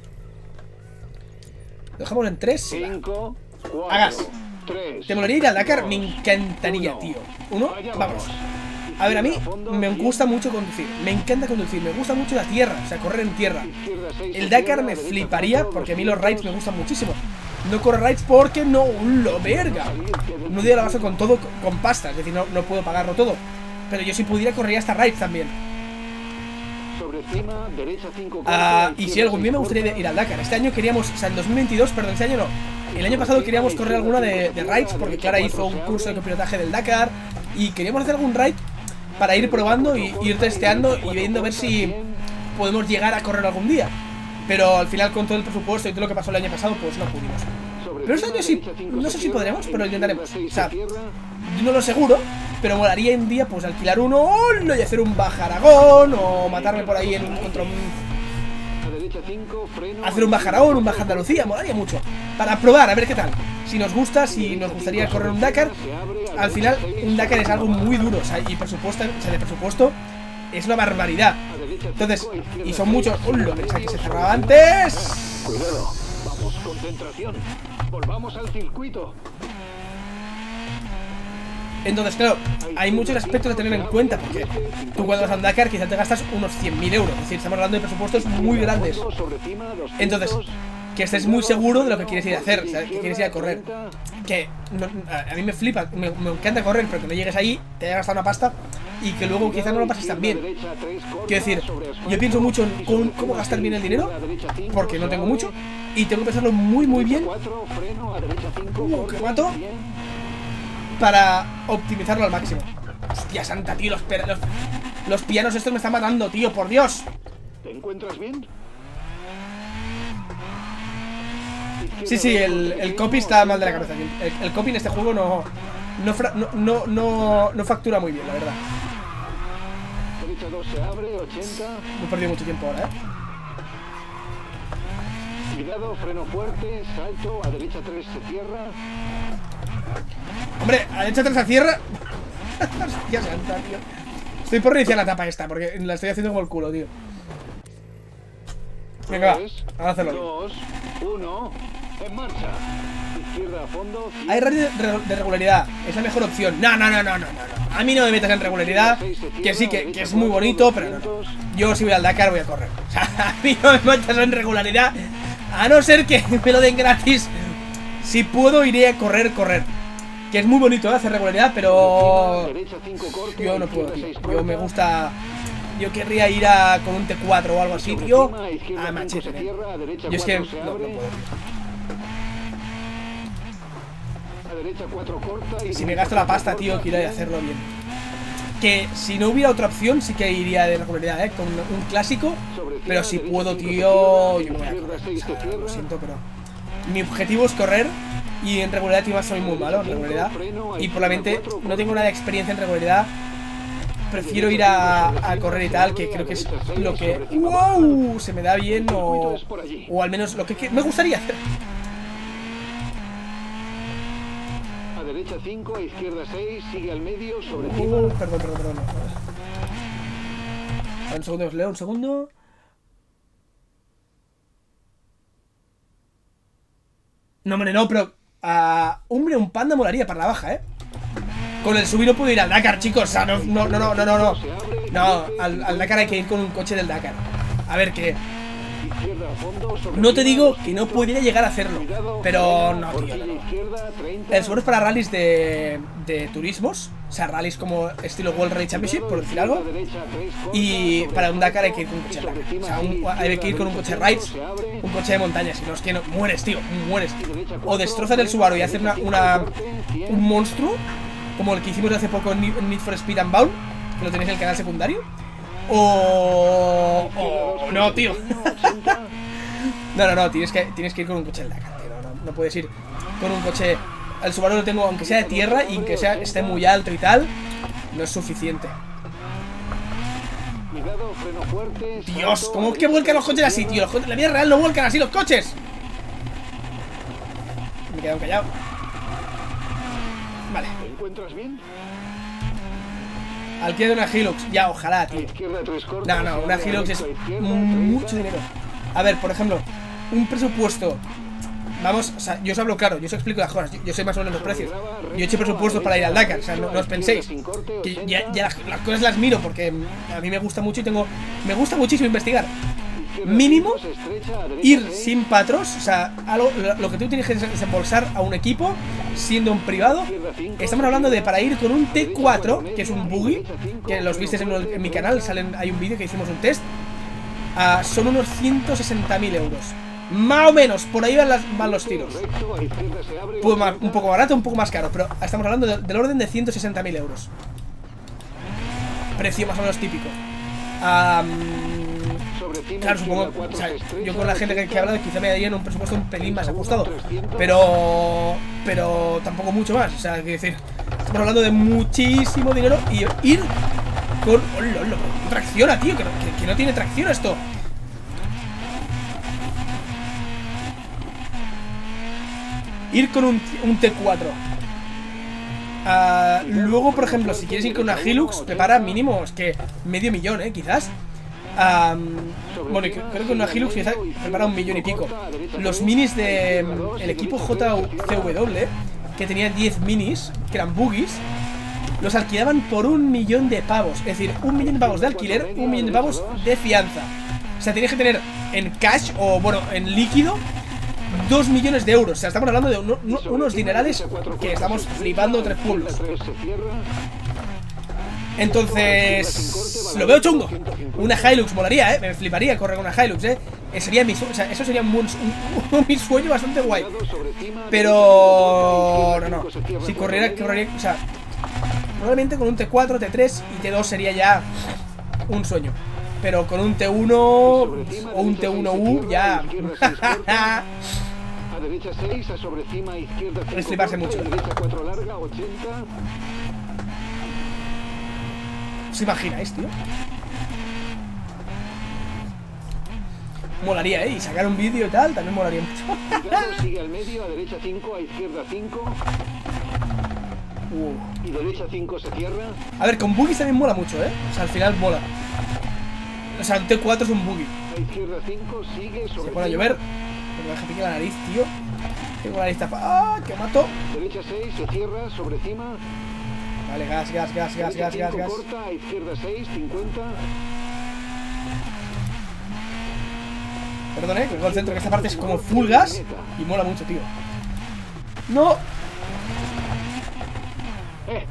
Lo dejamos en tres. cinco, cuatro, Hagas. tres. ¿Te molaría ir al Dakar? Me encantaría, tío. Uno, vamos. A ver, a mí me gusta mucho conducir. Me encanta conducir. Me gusta mucho la tierra. O sea, correr en tierra. El Dakar me fliparía porque a mí los rides me gustan muchísimo. No corro rides porque no lo verga. No doy la base con todo con pasta. Es decir, no, no puedo pagarlo todo. Pero yo si pudiera correría hasta rides también. Uh, y si algún día me gustaría ir al Dakar. Este año queríamos, o sea, en dos mil veintidós, perdón, este año no. El año pasado queríamos correr alguna de, de rides porque Clara hizo un curso de copilotaje del Dakar. Y queríamos hacer algún ride para ir probando y ir testeando y viendo a ver si podemos llegar a correr algún día. Pero al final con todo el presupuesto y todo lo que pasó el año pasado, pues no pudimos. Pero este año sí, no sé si podremos, pero lo intentaremos. O sea, no lo seguro, pero molaría un día pues alquilar uno y hacer un Baja Aragón o matarme por ahí en un, contra un... Hacer un Baja Aragón, un Baja Andalucía, molaría mucho. Para probar, a ver qué tal. Si nos gusta, si nos gustaría correr un Dakar. Al final, un Dakar es algo muy duro, o sea, y presupuesto, o sea, de presupuesto es una barbaridad. Entonces, y son muchos... ¡Uh, lo pensaba que se cerraba antes! Cuidado, vamos, concentración. Volvamos al circuito. Entonces, claro, hay muchos aspectos a tener en cuenta, porque tú cuando vas a un Dakar quizás te gastas unos cien mil euros. Es decir, estamos hablando de presupuestos muy grandes. Entonces, que estés muy seguro de lo que quieres ir a hacer, o sea, que quieres ir a correr. Que no, a, a mí me flipa, me, me encanta correr, pero que no llegues ahí, te hayas gastado una pasta y que luego quizás no lo pases tan bien. Quiero decir, yo pienso mucho en cómo, cómo gastar bien el dinero, porque no tengo mucho, y tengo que pensarlo muy muy bien. Uh, que mato. Para optimizarlo al máximo. Hostia santa, tío, los, los, los pianos estos me están matando, tío, por Dios. ¿Te encuentras bien? Sí, sí, el, el copy está mal de la cabeza. El, el copy en este juego no no, fra, no, no, no no factura muy bien, la verdad. Derecha dos se abre, ochenta. Me he perdido mucho tiempo ahora, eh. Cuidado, freno fuerte, salto, a derecha tres se cierra. Hombre, a derecha tres se cierra. Hostia santa, tío. Estoy por reiniciar la etapa esta, porque la estoy haciendo como el culo, tío. Venga, va, vamos a hacerlo. dos, uno, en marcha. Izquierda a fondo. Hay radio de regularidad, es la mejor opción. No, no, no, no, no, no. A mí no me metas en regularidad, que sí, que, que es muy bonito, pero no, no. Yo si voy al Dakar voy a correr. O sea, a mí no me metas en regularidad, a no ser que me lo den gratis. Si puedo iré a correr, correr. Que es muy bonito, ¿eh? Hacer regularidad, pero yo no puedo, tío. Yo me gusta... Yo querría ir a con un T cuatro o algo así, tío, a machete, ¿eh? Yo es que no, no puedo. Si me gasto la pasta, tío, quiero hacerlo bien. Que si no hubiera otra opción, sí que iría de regularidad, ¿eh? Con un clásico. Pero si puedo, tío, yo me voy a correr. O sea, lo siento, pero... Mi objetivo es correr. Y en regularidad, tío, soy muy malo en regularidad. Y probablemente no tengo nada de experiencia en regularidad. Prefiero ir a, a correr y tal, que creo que es lo que... ¡Wow! Se me da bien o... O al menos lo que, que me gustaría hacer. A derecha cinco, a izquierda seis, sigue al medio, sobre uh, cima. Perdón, perdón, perdón. Un segundo, os leo, un segundo. No, hombre, no, pero... Uh, hombre, un panda molaría para la baja, ¿eh? Con el subir no puedo ir al Dakar, chicos. O sea, no, no, no, no, no, no, no. No, al, al Dakar hay que ir con un coche del Dakar. A ver, que... No te digo que no pudiera llegar a hacerlo, pero no, tío, no. El seguro es para rallies de, de turismos. sea, rallies como estilo World Rally Championship, por decir algo. Y para un Dakar hay que ir con un coche Dakar. O sea, un, hay que ir con un coche Rides, un coche de montaña, si no es que no, mueres, tío, mueres. O destrozas el Subaru y hacer una, una, un monstruo, como el que hicimos hace poco en Need for Speed Unbound, que lo tenéis en el canal secundario. O... o no, tío. No, no, no, tienes que, tienes que ir con un coche Dakar, tío. No, no, no puedes ir con un coche... El Subaru lo tengo, aunque sea de tierra y que sea, esté muy alto y tal, no es suficiente. Dios, ¿cómo es que vuelcan los coches así, tío? Los coches, la vida real no vuelcan así los coches. Me he quedado callado. Vale. ¿Te encuentras bien? Alquiler de una Hilux. Ya, ojalá, tío. No, no, una Hilux es mucho dinero. A ver, por ejemplo, un presupuesto. Vamos, o sea, yo os hablo claro, yo os explico las cosas. Yo, yo sé más o menos los precios. Yo he hecho presupuestos para ir al Dakar, o sea, no, no os penséis que ya, ya las, las cosas las miro porque a mí me gusta mucho y tengo... Me gusta muchísimo investigar. Mínimo, ir sin patros, o sea, algo, lo, lo que tú tienes que desembolsar a un equipo, siendo un privado. Estamos hablando de para ir con un T cuatro, que es un buggy, que los viste en, en mi canal, salen, hay un vídeo que hicimos un test. Uh, son unos ciento sesenta mil euros. Más o menos, por ahí van, las, van los tiros. Pues más, un poco barato, un poco más caro, pero estamos hablando de, del orden de ciento sesenta mil euros. Precio más o menos típico. Um, claro, supongo, o sea, yo con la gente que, que he hablado quizá me darían un presupuesto un pelín más ajustado, pero pero tampoco mucho más. O sea, que decir, estamos hablando de muchísimo dinero y ir con... ¡Oh, lolo! Tracciona, tío, que no, que, que no tiene tracción esto. Ir con un, un T cuatro. Uh, luego, por ejemplo, si quieres ir con una Hilux, prepara mínimo, es que medio millón, eh, quizás. Um, bueno, creo que una Hilux quizás prepara un millón y pico. Los minis de um, el equipo J C W, que tenía diez minis, que eran buggies, los alquilaban por un millón de pavos. Es decir, un millón de pavos de alquiler, un millón de pavos de fianza. O sea, tienes que tener en cash o, bueno, en líquido dos millones de euros. O sea, estamos hablando de uno, unos dinerales que estamos flipando tres pueblos. Entonces, lo veo chungo. Una Hilux molaría, eh. Me fliparía correr con una Hilux, eh. Sería mi, o sea, eso sería un, un, un, mi sueño bastante guay. Pero no, no. Si corriera, correría, o sea, probablemente con un T cuatro, T tres y T dos sería ya un sueño. Pero con un T uno o un T uno U ya. A derecha seis, a sobre cima, izquierda cinco, es fliparse mucho. derecha cuatro larga, ochenta. ¿Os imagináis, tío? Molaría, ¿eh? Y sacar un vídeo y tal, también molaría mucho. Claro, sigue al medio, a derecha cinco, a izquierda cinco. Uh. Y derecha cinco se cierra. A ver, con buggies también mola mucho, ¿eh? O sea, al final mola. O sea, un T cuatro es un buggy. A izquierda cinco, sigue sobre. Se pone a llover. Pero deja pique la nariz, tío. Tengo la nariz tapada. ¡Ah! ¡Que mato! Derecha seis, se cierra, sobre cima. Vale, gas, gas, gas, gas, gas, gas, gas. Corta, a izquierda seis, cincuenta. Perdón, eh, que me concentro que esta parte es como full gas y mola mucho, tío. ¡No! Eh.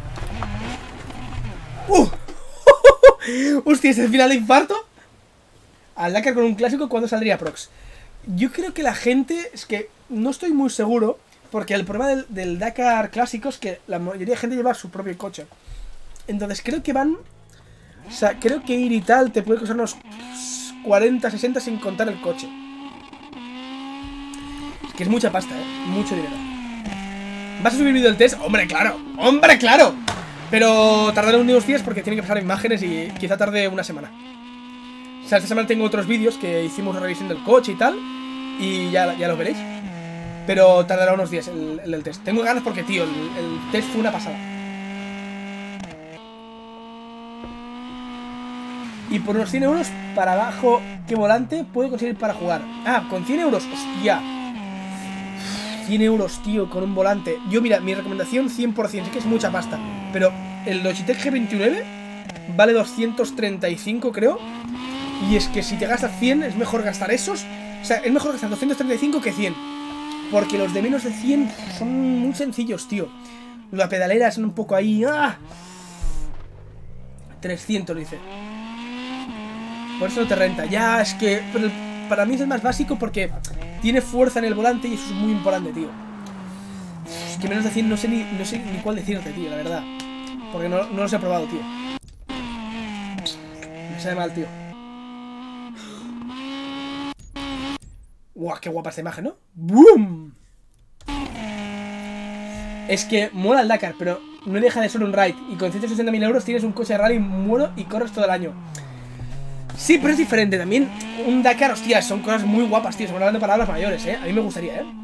¡Uh! Hostia, ¿es el final de infarto? Al Dakar con un clásico, ¿cuándo saldría Prox? Yo creo que la gente... Es que no estoy muy seguro, porque el problema del, del Dakar clásico es que la mayoría de gente lleva su propio coche. Entonces creo que van... O sea, creo que ir y tal te puede costar unos cuarenta, sesenta sin contar el coche. Es que es mucha pasta, ¿eh? Mucho dinero. ¿Vas a subir vídeo del test? ¡Hombre, claro! ¡Hombre, claro! Pero tardaré unos días porque tienen que pasar imágenes y quizá tarde una semana. O sea, esta semana tengo otros vídeos que hicimos una revisión del coche y tal. Y ya, ya los veréis. Pero tardará unos días el, el, el test. Tengo ganas porque, tío, el, el test fue una pasada. Y por unos cien euros para abajo, ¿qué volante puedo conseguir para jugar? Ah, con cien euros, hostia. cien euros, tío, con un volante. Yo, mira, mi recomendación cien por cien, sé que es mucha pasta, pero el Logitech G veintinueve vale doscientos treinta y cinco, creo. Y es que si te gastas cien, es mejor gastar esos. O sea, es mejor gastar doscientos treinta y cinco que cien. Porque los de menos de cien son muy sencillos, tío. La pedalera son un poco ahí... ¡Ah! trescientos dice. Por eso no te renta. Ya, es que pero para mí es el más básico porque tiene fuerza en el volante y eso es muy importante, tío. Es que menos decir, no sé ni, no sé ni cuál decirte, tío, la verdad. Porque no, no los he probado, tío. Me sabe mal, tío. Guau, qué guapa esta imagen, ¿no? ¡Boom! Es que mola el Dakar, pero no deja de ser un ride. Y con ciento sesenta mil euros tienes un coche de rally bueno y corres todo el año. Sí, pero es diferente. También un Dakar, hostia, son cosas muy guapas, tío. Estamos hablando de palabras mayores, ¿eh? A mí me gustaría, ¿eh?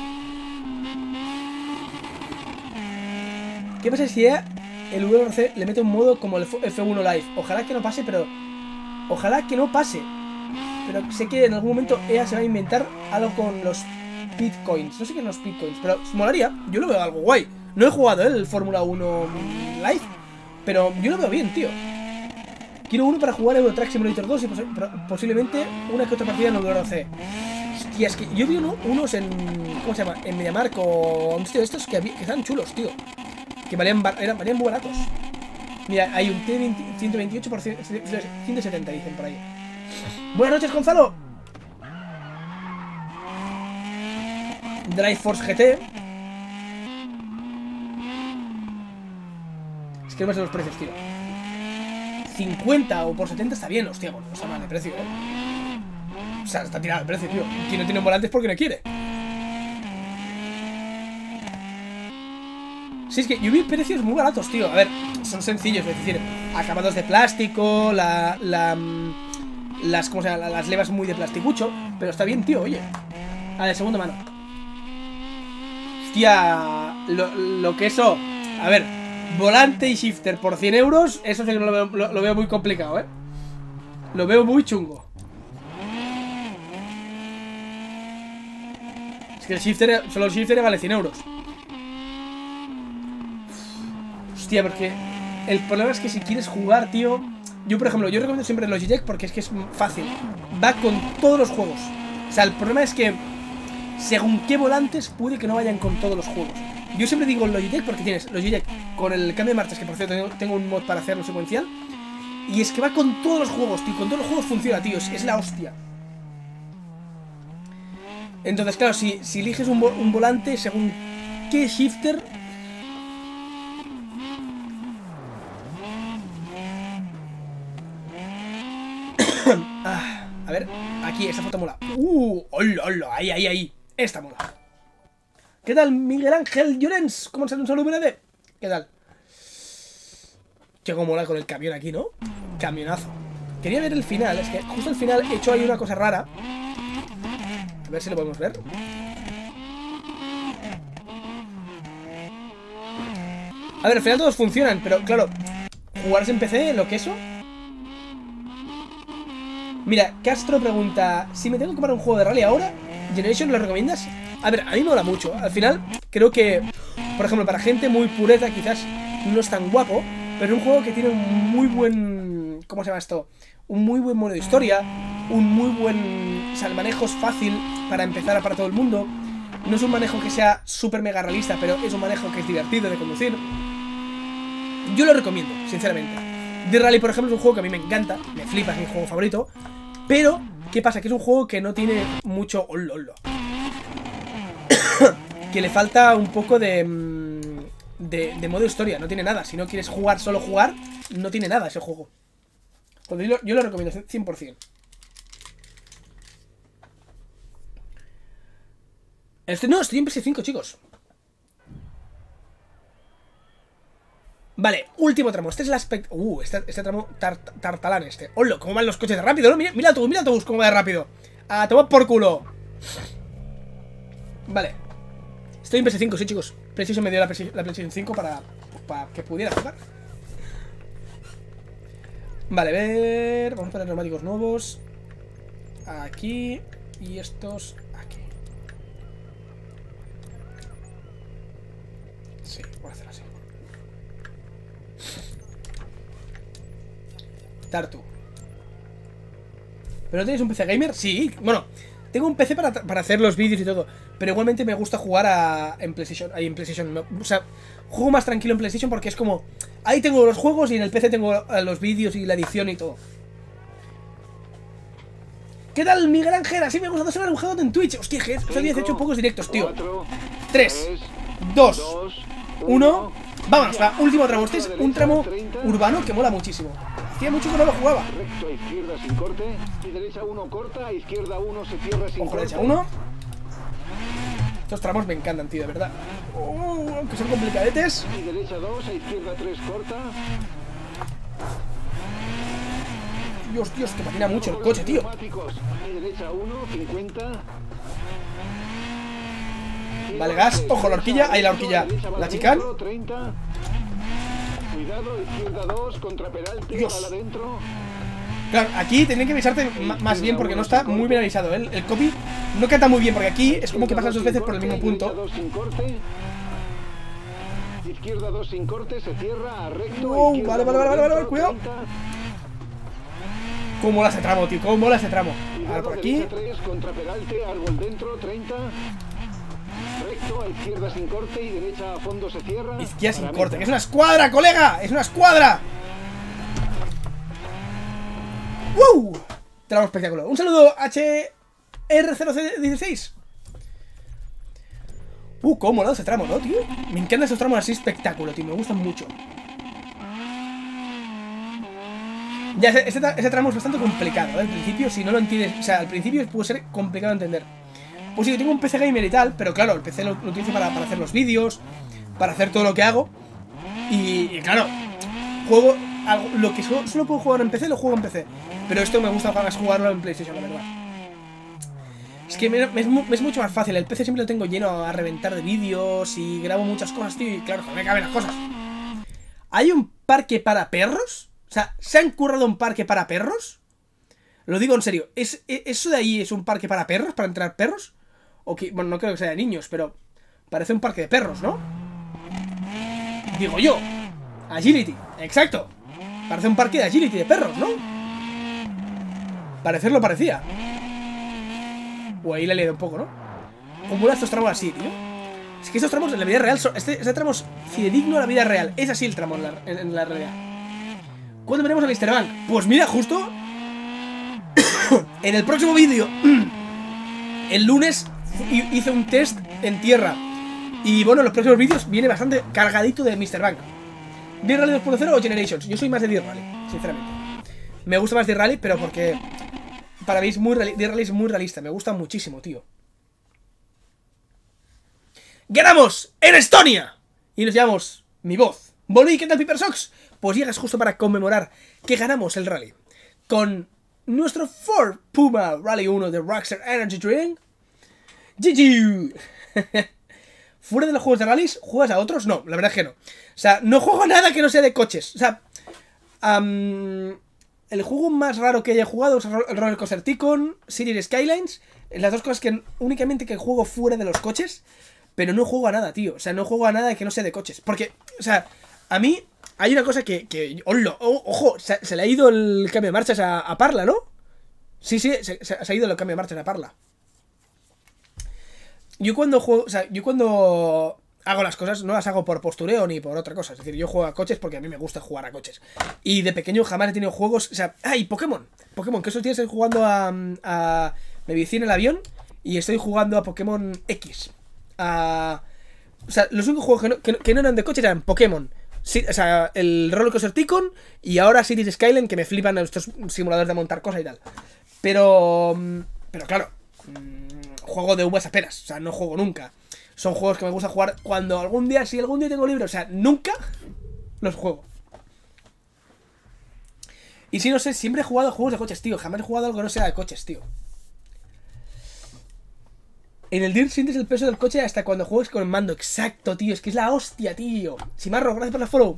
¿Qué pasa si el W R C le mete un modo como el F uno Live? Ojalá que no pase, pero... Ojalá que no pase. Pero sé que en algún momento E A se va a inventar algo con los Bitcoins. No sé qué son los Bitcoins, pero molaría. Yo lo veo algo guay. No he jugado, ¿eh? El Fórmula uno Live, pero yo lo veo bien, tío. Quiero uno para jugar Euro Truck Simulator dos y pos posiblemente una que otra partida en el W R C. Hostia, es que yo vi uno, unos en... ¿Cómo se llama? En MediaMarkt o un sitio de estos que, había, que están chulos, tío. Que valían, eran, valían muy baratos. Mira, hay un T ciento veintiocho por ciento setenta, dicen por ahí. Buenas noches, Gonzalo. Drive Force G T. Es que no me sé los precios, tío. cincuenta o por setenta está bien, hostia, bueno, no está mal de precio, eh. O sea, está tirado el precio, tío. Quien no tiene volantes porque no quiere. Sí, es que yo vi precios muy baratos, tío. A ver, son sencillos, es decir, acabados de plástico, la... la las, ¿cómo se llama? Las levas muy de plasticucho. Pero está bien, tío, oye. A ver, segunda mano. Hostia, lo, lo que eso... A ver, volante y shifter por cien euros. Eso sí que no lo veo, lo, lo veo muy complicado, eh. Lo veo muy chungo. Es que el shifter, solo el shifter vale cien euros. Hostia, porque el problema es que si quieres jugar, tío... Yo, por ejemplo, yo recomiendo siempre el Logitech porque es que es fácil. Va con todos los juegos. O sea, el problema es que según qué volantes puede que no vayan con todos los juegos. Yo siempre digo el Logitech porque tienes Logitech con el cambio de marchas, que por cierto tengo, tengo un mod para hacerlo secuencial. Y es que va con todos los juegos, tío. Con todos los juegos funciona, tío. Es, es la hostia. Entonces, claro, si, si eliges un, vo un volante según qué shifter... Ah, a ver, aquí, esta foto mola. Uh, hola, hola, ahí, ahí, ahí. Esta mola. ¿Qué tal, Miguel Ángel Llorens? ¿Cómo sale un saludo, B N D? ¿Qué tal? Qué como mola con el camión aquí, ¿no? Camionazo. Quería ver el final, es que justo al final he hecho ahí una cosa rara. A ver si lo podemos ver. A ver, al final todos funcionan, pero claro, jugarse en P C, lo que eso... Mira, Castro pregunta, si me tengo que comprar un juego de rally ahora, ¿Generation lo recomiendas? A ver, a mí me mola mucho. Al final, creo que, por ejemplo, para gente muy pureta quizás no es tan guapo, pero es un juego que tiene un muy buen... ¿Cómo se llama esto? Un muy buen modo de historia, un muy buen... O sea, el manejo es fácil para empezar para todo el mundo. No es un manejo que sea súper mega realista, pero es un manejo que es divertido de conducir. Yo lo recomiendo, sinceramente. The Rally, por ejemplo, es un juego que a mí me encanta, me flipa, es mi juego favorito. Pero, ¿qué pasa? Que es un juego que no tiene mucho... ¡Hola, hola! Que le falta un poco de, de... de modo historia, no tiene nada. Si no quieres jugar, solo jugar, no tiene nada ese juego. Pues yo, lo, yo lo recomiendo, cien por cien. Estoy, no, estoy en P S cinco, chicos. Vale, último tramo. Este es el aspecto... Uh, este, este tramo tar, tartalán este. ¡Hola! ¿Cómo van los coches de rápido? ¿No? Mira, mira el autobús, mira el autobús, cómo va de rápido. ¡A tomar por culo! Vale. Estoy en P S cinco, sí, chicos. Preciso me dio la, la PlayStation cinco para, para que pudiera jugar. Vale, a ver... Vamos a poner neumáticos nuevos. Aquí. Y estos aquí. Sí, voy a hacer así. Tartu. ¿Pero no tenéis un P C gamer? Sí, bueno, Tengo un P C para, para hacer los vídeos y todo, pero igualmente me gusta jugar a, en PlayStation. Ahí en PlayStation. O sea, juego más tranquilo en PlayStation porque es como... Ahí tengo los juegos y en el P C tengo los vídeos y la edición y todo. ¿Qué tal, Miguel Ángel? Así me gusta dos horas jugando en Twitch. Hostia, que estos días he hecho pocos directos, tío. tres, dos, uno. Vámonos, va, último tramo. Este es un tramo urbano que mola muchísimo. Hacía mucho que no lo jugaba. Recto a izquierda sin corte. Y derecha uno corta. A izquierda uno se cierra sin Ojo, corte. derecha uno. Estos tramos me encantan, tío, de verdad. Oh, aunque son complicadetes. Y derecha dos. A izquierda tres corta. Dios, Dios, que patina mucho el coche, tío. Y derecha uno, cincuenta. Vale, gas. Ojo, la horquilla. Ahí la horquilla. La chicane. treinta. Cuidado, izquierda dos, contra Peralte, Dios. al adentro. Claro, aquí tendrían que avisarte más bien porque no está muy bien avisado. ¿eh? El copy no canta muy bien porque aquí es como que pasan dos veces por el mismo punto. Izquierda dos sin corte, se cierra a recto. Wow, vale, vale, vale, vale, vale, cuidado. treinta. Cómo mola ese tramo, tío, cómo mola ese tramo. Ahora por aquí. tres, contra Peralte, árbol dentro, treinta. Recto, a izquierda sin corte y derecha a fondo se cierra. Izquierda sin corte, que es una escuadra, colega. Es una escuadra. ¡Wow! Tramo espectacular. Un saludo, H R cero C dieciséis. Uh, cómo mola ese tramo, ¿no, tío? Me encantan esos tramos así espectáculo, tío. Me gustan mucho. Ya, ese, ese, ese tramo es bastante complicado, ¿eh? Al principio, si no lo entiendes... O sea, al principio puede ser complicado de entender. Pues sí, yo tengo un P C gamer y tal, pero claro, el P C lo, lo utilizo para, para hacer los vídeos, para hacer todo lo que hago. Y, y claro, juego... Algo, lo que solo, solo puedo jugar en P C, lo juego en P C. Pero esto me gusta más jugarlo en PlayStation, la verdad. Es que me, me, es, me es mucho más fácil. El P C siempre lo tengo lleno a reventar de vídeos y grabo muchas cosas, tío. Y claro, no me caben las cosas. ¿Hay un parque para perros? O sea, ¿se han currado un parque para perros? Lo digo en serio. ¿Es, ¿Eso de ahí es un parque para perros? ¿Para entrar perros? O que, bueno, no creo que sea de niños, pero parece un parque de perros, ¿no? Digo yo. Agility, exacto. Parece un parque de agility de perros, ¿no? Parecerlo parecía. O ahí le he leído un poco, ¿no? ¿Cómo mola estos tramos así, tío? Es que estos tramos en la vida real son... Este, este tramo es fidedigno a la vida real. Es así el tramo en la, en, en la realidad. ¿Cuándo veremos a mister Bank? Pues mira, justo en el próximo vídeo el lunes hice un test en tierra. Y bueno, en los próximos vídeos viene bastante cargadito de mister Bank. ¿Dirt Rally dos punto cero o Generations? Yo soy más de Dirt Rally, sinceramente. Me gusta más Dirt Rally, pero porque para mí es muy Dirt Rally es muy realista. Me gusta muchísimo, tío. ¡Ganamos en Estonia! Y nos llamamos Mi Voz. Volví, ¿qué tal, Piper Sox? Pues llegas justo para conmemorar que ganamos el rally con nuestro Ford Puma Rally uno de Rockstar Energy Drink. G G. Fuera de los juegos de rallies, ¿juegas a otros? No, la verdad es que no. O sea, no juego a nada que no sea de coches. O sea, um, el juego más raro que haya jugado es el Roller Coaster Tycoon, Cities Skylines. Las dos cosas que únicamente que juego fuera de los coches. Pero no juego a nada, tío. O sea, no juego a nada que no sea de coches. Porque, o sea, a mí hay una cosa que... que ¡Hola! Oh, ¡Ojo! Se, se le ha ido el cambio de marchas a, a Parla, ¿no? Sí, sí, se, se, se ha ido el cambio de marchas a Parla. Yo cuando juego... O sea, yo cuando hago las cosas no las hago por postureo ni por otra cosa. Es decir, yo juego a coches porque a mí me gusta jugar a coches. Y de pequeño jamás he tenido juegos... O sea, ¡ay! Pokémon. Pokémon, que esos días estoy jugando a... a me vicié en el avión y estoy jugando a Pokémon X. A... O sea, los únicos juegos que no, que, que no eran de coches eran Pokémon, sí, o sea, el Roller Coaster Tycoon y ahora Cities Skyline, que me flipan estos simuladores de montar cosas y tal. Pero... Pero claro, juego de uvas apenas, o sea, no juego nunca. Son juegos que me gusta jugar cuando algún día, si algún día tengo libre, o sea, nunca los juego. Y si no sé, siempre he jugado juegos de coches, tío. Jamás he jugado algo que no sea de coches, tío. En el Dirt sientes el peso del coche hasta cuando juegas con el mando. Exacto, tío. Es que es la hostia, tío. Simarro, gracias por la follow.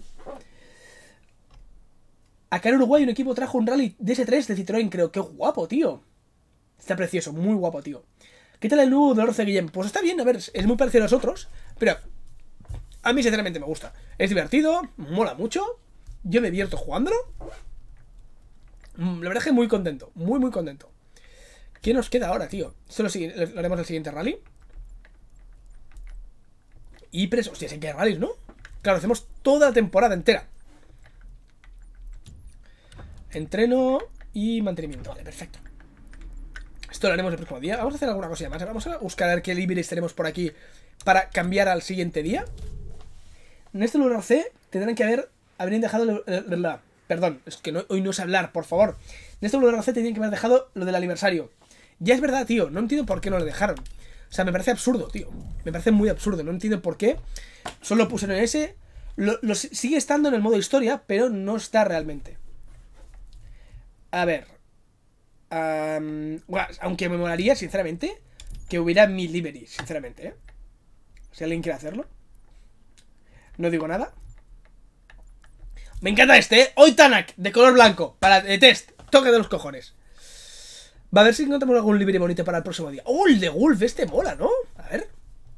Acá en Uruguay un equipo trajo un rally D S tres de Citroën, creo. Qué guapo, tío. Está precioso, muy guapo, tío. ¿Qué tal el nuevo de Orce Guillem? Pues está bien, a ver, es muy parecido a los otros, pero a mí sinceramente me gusta. Es divertido, mola mucho. Yo me divierto jugándolo. La verdad es que muy contento, muy muy contento. ¿Qué nos queda ahora, tío? Esto lo, lo haremos el siguiente rally. Y preso. Hostia, sí que hay rallies, ¿no? Claro, hacemos toda la temporada entera. Entreno y mantenimiento. Vale, perfecto. Esto lo haremos el próximo día. Vamos a hacer alguna cosilla más. Vamos a buscar a ver qué liveries tenemos por aquí para cambiar al siguiente día. En este lugar C tendrán que haber habrían dejado la, la, la, perdón, es que no, hoy no sé hablar, por favor. En este lugar C tendrían que haber dejado lo del aniversario. Ya es verdad, tío, no entiendo por qué no lo dejaron. O sea, me parece absurdo, tío. Me parece muy absurdo, no entiendo por qué. Solo lo pusieron en ese. Lo, lo sigue estando en el modo historia, pero no está realmente. A ver. Um, bueno, aunque me molaría, sinceramente, que hubiera mil liveries, sinceramente, ¿eh? Si alguien quiere hacerlo. No digo nada. Me encanta este, ¿eh? Hoy Tanak, de color blanco, para de test. Toque de los cojones. Va a ver si encontramos algún livery bonito para el próximo día. ¡Oh, el de Wolf! Este mola, ¿no? A ver.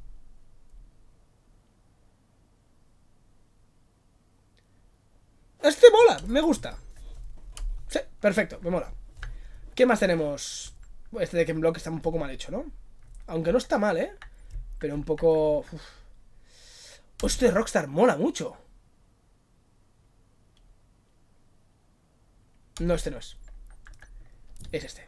Este mola, me gusta. Sí, perfecto, me mola. ¿Qué más tenemos? Este de Ken Block está un poco mal hecho, ¿no? Aunque no está mal, ¿eh? Pero un poco... Uf. Este de Rockstar mola mucho. No, este no es. Es este.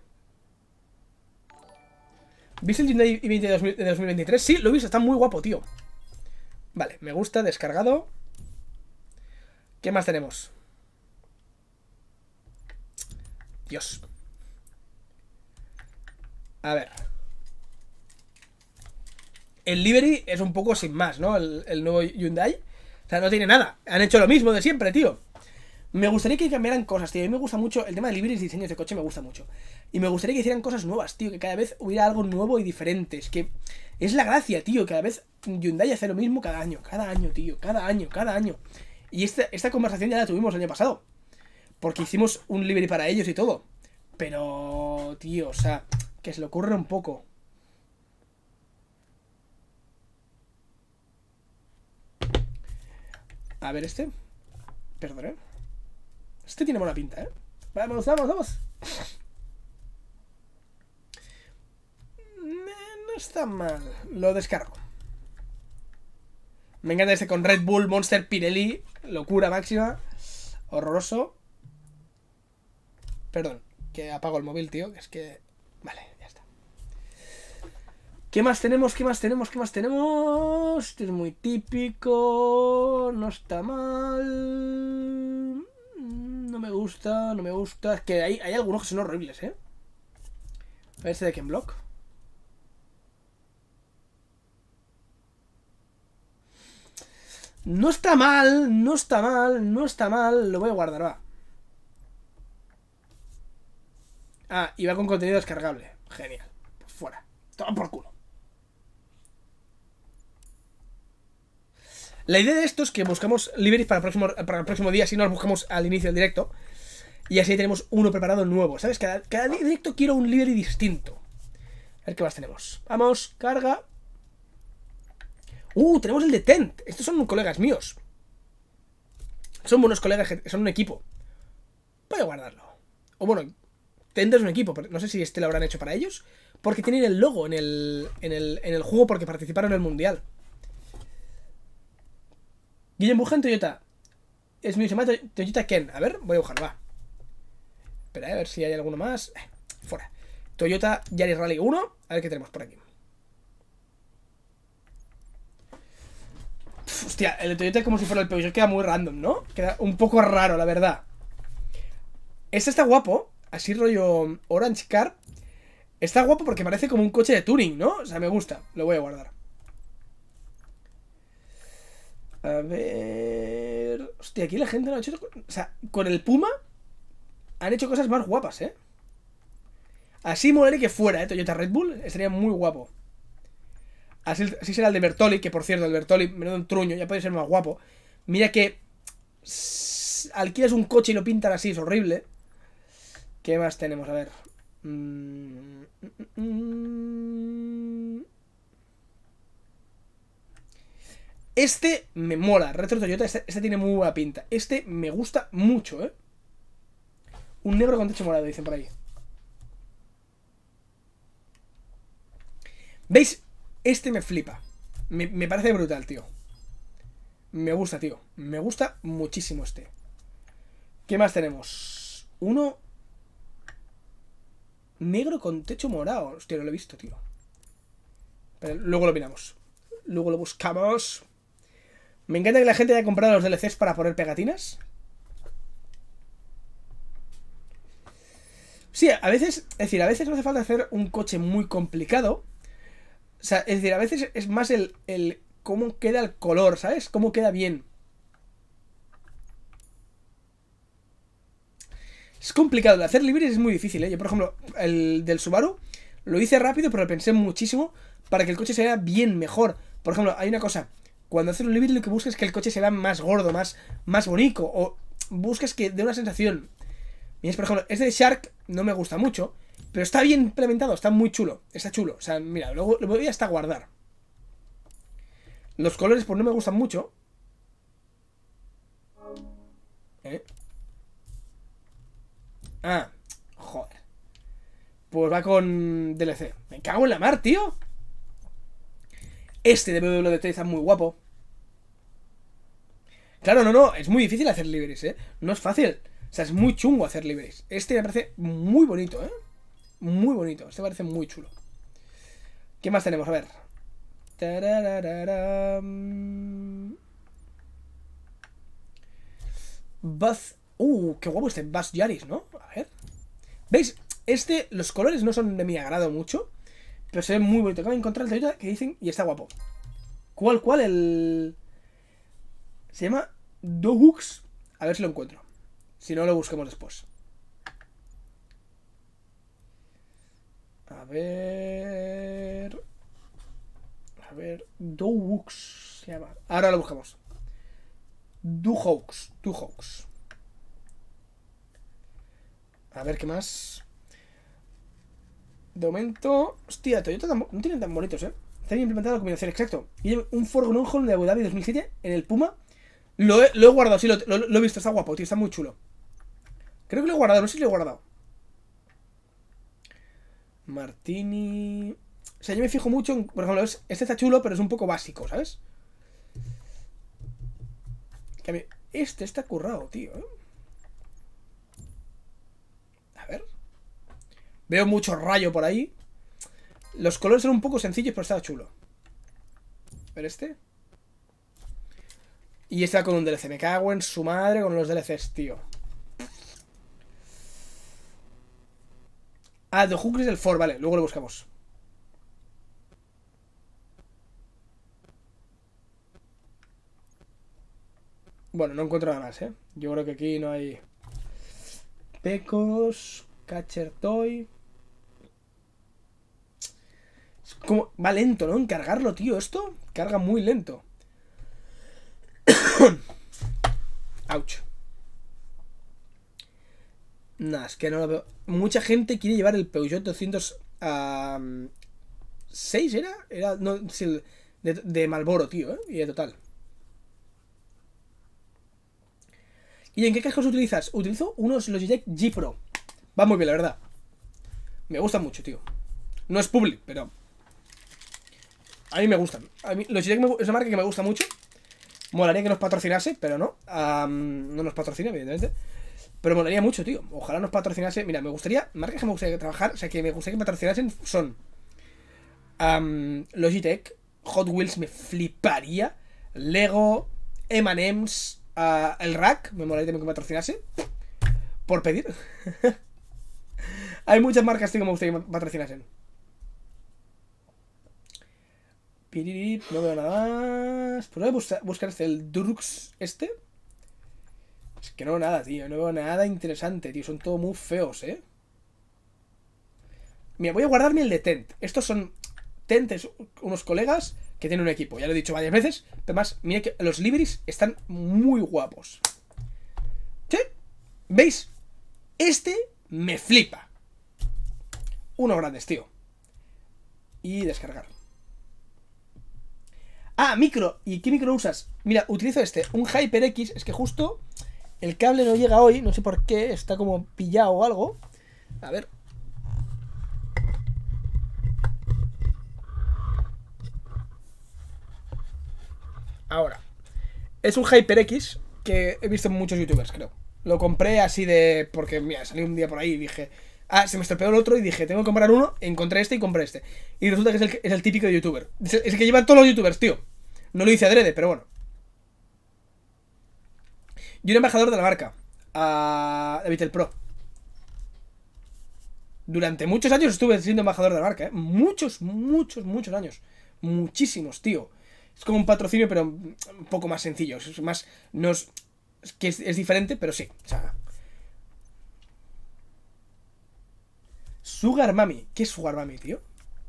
¿Viste el Hyundai i veinte de dos mil veintitrés? Sí, lo he visto, está muy guapo, tío. Vale, me gusta, descargado. ¿Qué más tenemos? Dios. A ver. El livery es un poco sin más, ¿no? El, el nuevo Hyundai. O sea, no tiene nada. Han hecho lo mismo de siempre, tío. Me gustaría que cambiaran cosas, tío. A mí me gusta mucho el tema de liveries y diseños de coche, me gusta mucho. Y me gustaría que hicieran cosas nuevas, tío. Que cada vez hubiera algo nuevo y diferente. Es que es la gracia, tío. Cada vez Hyundai hace lo mismo cada año. Cada año, tío. Cada año, cada año. Y esta, esta conversación ya la tuvimos el año pasado. Porque hicimos un livery para ellos y todo. Pero, tío, o sea, que se le ocurra un poco. A ver este. Perdón, ¿eh? Este tiene buena pinta, ¿eh? Vamos, vamos, vamos. No está mal. Lo descargo. Me encanta este con Red Bull, Monster, Pirelli. Locura máxima. Horroroso. Perdón, que apago el móvil, tío. Que es que... Vale, ya está. ¿Qué más tenemos? ¿Qué más tenemos? ¿Qué más tenemos? Este es muy típico. No está mal. No me gusta, no me gusta. Es que hay, hay algunos que son horribles, ¿eh? A ver este de Ken Block. No está mal, no está mal, no está mal. Lo voy a guardar, va. Ah, y va con contenido descargable. Genial. Pues fuera. Toma por culo. La idea de esto es que buscamos liveries para el próximo, para el próximo día. Si no, los buscamos al inicio del directo. Y así tenemos uno preparado nuevo. ¿Sabes? Cada, cada directo quiero un livery distinto. A ver qué más tenemos. Vamos, carga. Uh, tenemos el de Tent. Estos son colegas míos. Son buenos colegas, son un equipo. Voy a guardarlo. O bueno, Tent es un equipo. No sé si este lo habrán hecho para ellos. Porque tienen el logo en el, en el, en el juego porque participaron en el mundial. Guillem Bujan, Toyota. Es mi llama Toyota Ken. A ver, voy a buscar, va. Espera, a ver si hay alguno más. Eh, fuera. Toyota Yaris Rally uno. A ver qué tenemos por aquí. Uf, hostia, el de Toyota es como si fuera el Peugeot. Queda muy random, ¿no? Queda un poco raro, la verdad. Este está guapo. Así rollo Orange Car. Está guapo porque parece como un coche de Touring, ¿no? O sea, me gusta. Lo voy a guardar. A ver... Hostia, aquí la gente no ha hecho... O sea, con el Puma han hecho cosas más guapas, ¿eh? Así molaría que fuera, ¿eh? Toyota Red Bull estaría muy guapo. Así, así será el de Bertoli, que por cierto, el Bertoli, menudo un truño, ya puede ser más guapo. Mira que... Alquilas un coche y lo pintan así, es horrible. ¿Qué más tenemos? A ver... Mm, mm, mm. Este me mola, Retro Toyota, este, este tiene muy buena pinta. Este me gusta mucho, ¿eh? Un negro con techo morado, dicen por ahí. ¿Veis? Este me flipa. Me, me parece brutal, tío. Me gusta, tío. Me gusta muchísimo este. ¿Qué más tenemos? Uno negro con techo morado. Hostia, no lo he visto, tío. Pero luego lo miramos. Luego lo buscamos. Me encanta que la gente haya comprado los D L Cs para poner pegatinas. Sí, a veces, es decir, a veces no hace falta hacer un coche muy complicado. O sea, es decir, a veces es más el, el cómo queda el color, ¿sabes? Cómo queda bien. Es complicado, el hacer libres es muy difícil, ¿eh? Yo, por ejemplo, el del Subaru lo hice rápido, pero lo pensé muchísimo para que el coche se vea bien, mejor. Por ejemplo, hay una cosa, cuando haces un libre lo que buscas es que el coche se vea más gordo, más, más bonito, o buscas que dé una sensación. Miren, por ejemplo, este de Shark no me gusta mucho, pero está bien implementado, está muy chulo, está chulo. O sea, mira, luego lo voy hasta guardar. Los colores pues no me gustan mucho. ¿Eh? Ah, joder. Pues va con D L C. Me cago en la mar, tío. Este de B M W D está muy guapo. Claro, no, no, es muy difícil hacer libres, ¿eh? No es fácil. O sea, es muy chungo hacer libres. Este me parece muy bonito, ¿eh? Muy bonito, este me parece muy chulo. ¿Qué más tenemos? A ver. Tararararam. Buzz. Uh, qué guapo este Buzz Yaris, ¿no? A ver. ¿Veis? Este, los colores no son de mi agrado mucho, pero se ve muy bonito. Acabo de encontrar el Toyota que dicen y está guapo. ¿Cuál, cuál? El... Se llama Dohooks. A ver si lo encuentro. Si no, lo busquemos después. A ver... A ver... Dohooks se llama. Ahora lo buscamos. Dohooks. Dohooks. A ver qué más. De momento... Hostia, Toyota no tienen tan bonitos, ¿eh? Está bien implementada la combinación, exacto. Y un Ford Groundhog de Abu Dhabi dos mil siete en el Puma. Lo he, lo he guardado, sí, lo, lo, lo he visto. Está guapo, tío, está muy chulo. Creo que lo he guardado, no sé si lo he guardado. Martini... O sea, yo me fijo mucho en... Por ejemplo, este está chulo, pero es un poco básico, ¿sabes? Este está currado, tío, ¿eh? A ver. Veo mucho rayo por ahí. Los colores son un poco sencillos, pero está chulo. A ver este. Y este va con un D L C. Me cago en su madre con los D L Cs, tío. Ah, The Hook es el Ford, vale, luego lo buscamos. Bueno, no encuentro nada más, ¿eh? Yo creo que aquí no hay... Pecos... Catcher Toy... Es como... Va lento, ¿no? En cargarlo, tío, esto carga muy lento. Ouch. Nah, es que no lo veo. Mucha gente quiere llevar el Peugeot doscientos seis, ¿era? Era no, sí, de, de Marlboro, tío, ¿eh? Y de total. ¿Y en qué cascos utilizas? Utilizo unos Logitech G Pro. Va muy bien, la verdad. Me gustan mucho, tío. No es public, pero a mí me gustan. A mí Logitech es una marca que me gusta mucho. Molaría que nos patrocinase, pero no. Um, no nos patrocina, evidentemente. Pero molaría mucho, tío. Ojalá nos patrocinase. Mira, me gustaría... Marcas que me gustaría trabajar, o sea, que me gustaría que me patrocinasen son... Um, Logitech, Hot Wheels me fliparía, Lego, eme and eme's, uh, el Rack, me molaría también que me patrocinase. Por pedir. Hay muchas marcas, tío, que me gustaría que me patrocinasen. No veo nada más. ¿Puedo buscar, buscar este, el Durux este? Es que no veo nada, tío. No veo nada interesante, tío. Son todos muy feos, ¿eh? Mira, voy a guardarme el de Tent. Estos son Tent, unos colegas que tienen un equipo. Ya lo he dicho varias veces. Pero más, mira que los liveries están muy guapos. ¿Sí? ¿Veis? Este me flipa. Unos grandes, tío. Y descargar. Ah, micro. ¿Y qué micro usas? Mira, utilizo este, un HyperX. Es que justo el cable no llega hoy. No sé por qué, está como pillado o algo. A ver. Ahora, es un HyperX que he visto en muchos youtubers, creo. Lo compré así de... Porque, mira, salí un día por ahí y dije... Ah, se me estropeó el otro y dije, tengo que comprar uno. Encontré este y compré este. Y resulta que es el, es el típico de youtuber. Es el, es el que llevan todos los youtubers, tío. No lo hice adrede, pero bueno. Yo era embajador de la marca. A David el Pro. Durante muchos años estuve siendo embajador de la marca, ¿eh? Muchos, muchos, muchos años. Muchísimos, tío. Es como un patrocinio, pero un poco más sencillo. Es más, no es... Es que es, es diferente, pero sí. O sea... Sugar Mami. ¿Qué es Sugar Mami, tío?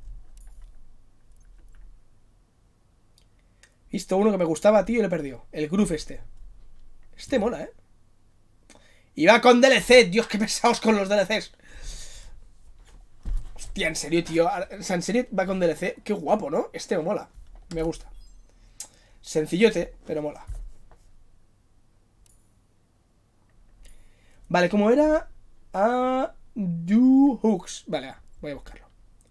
He visto uno que me gustaba, tío, y lo he perdido. El Groove este. Este mola, ¿eh? Y va con D L C. Dios, qué pesados con los D L Cs. Hostia, en serio, tío. O sea, en serio va con D L C. Qué guapo, ¿no? Este me mola. Me gusta. Sencillote, pero mola. Vale, ¿cómo era? Ah, do hooks. Vale, ah, voy a buscarlo.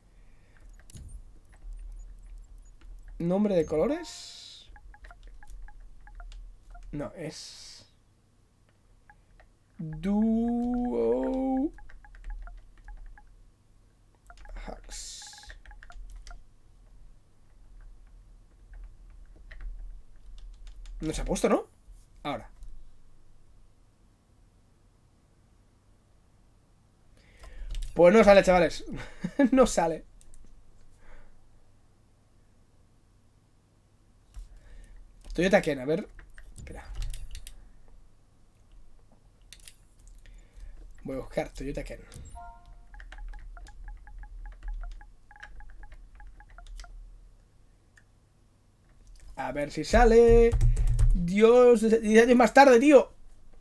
Nombre de colores. No, es... Duo hooks. No se ha puesto, ¿no? Ahora. Pues no sale, chavales. No sale. Toyota Ken, a ver. Espera. Voy a buscar Toyota Ken. A ver si sale. Dios, diez años más tarde, tío.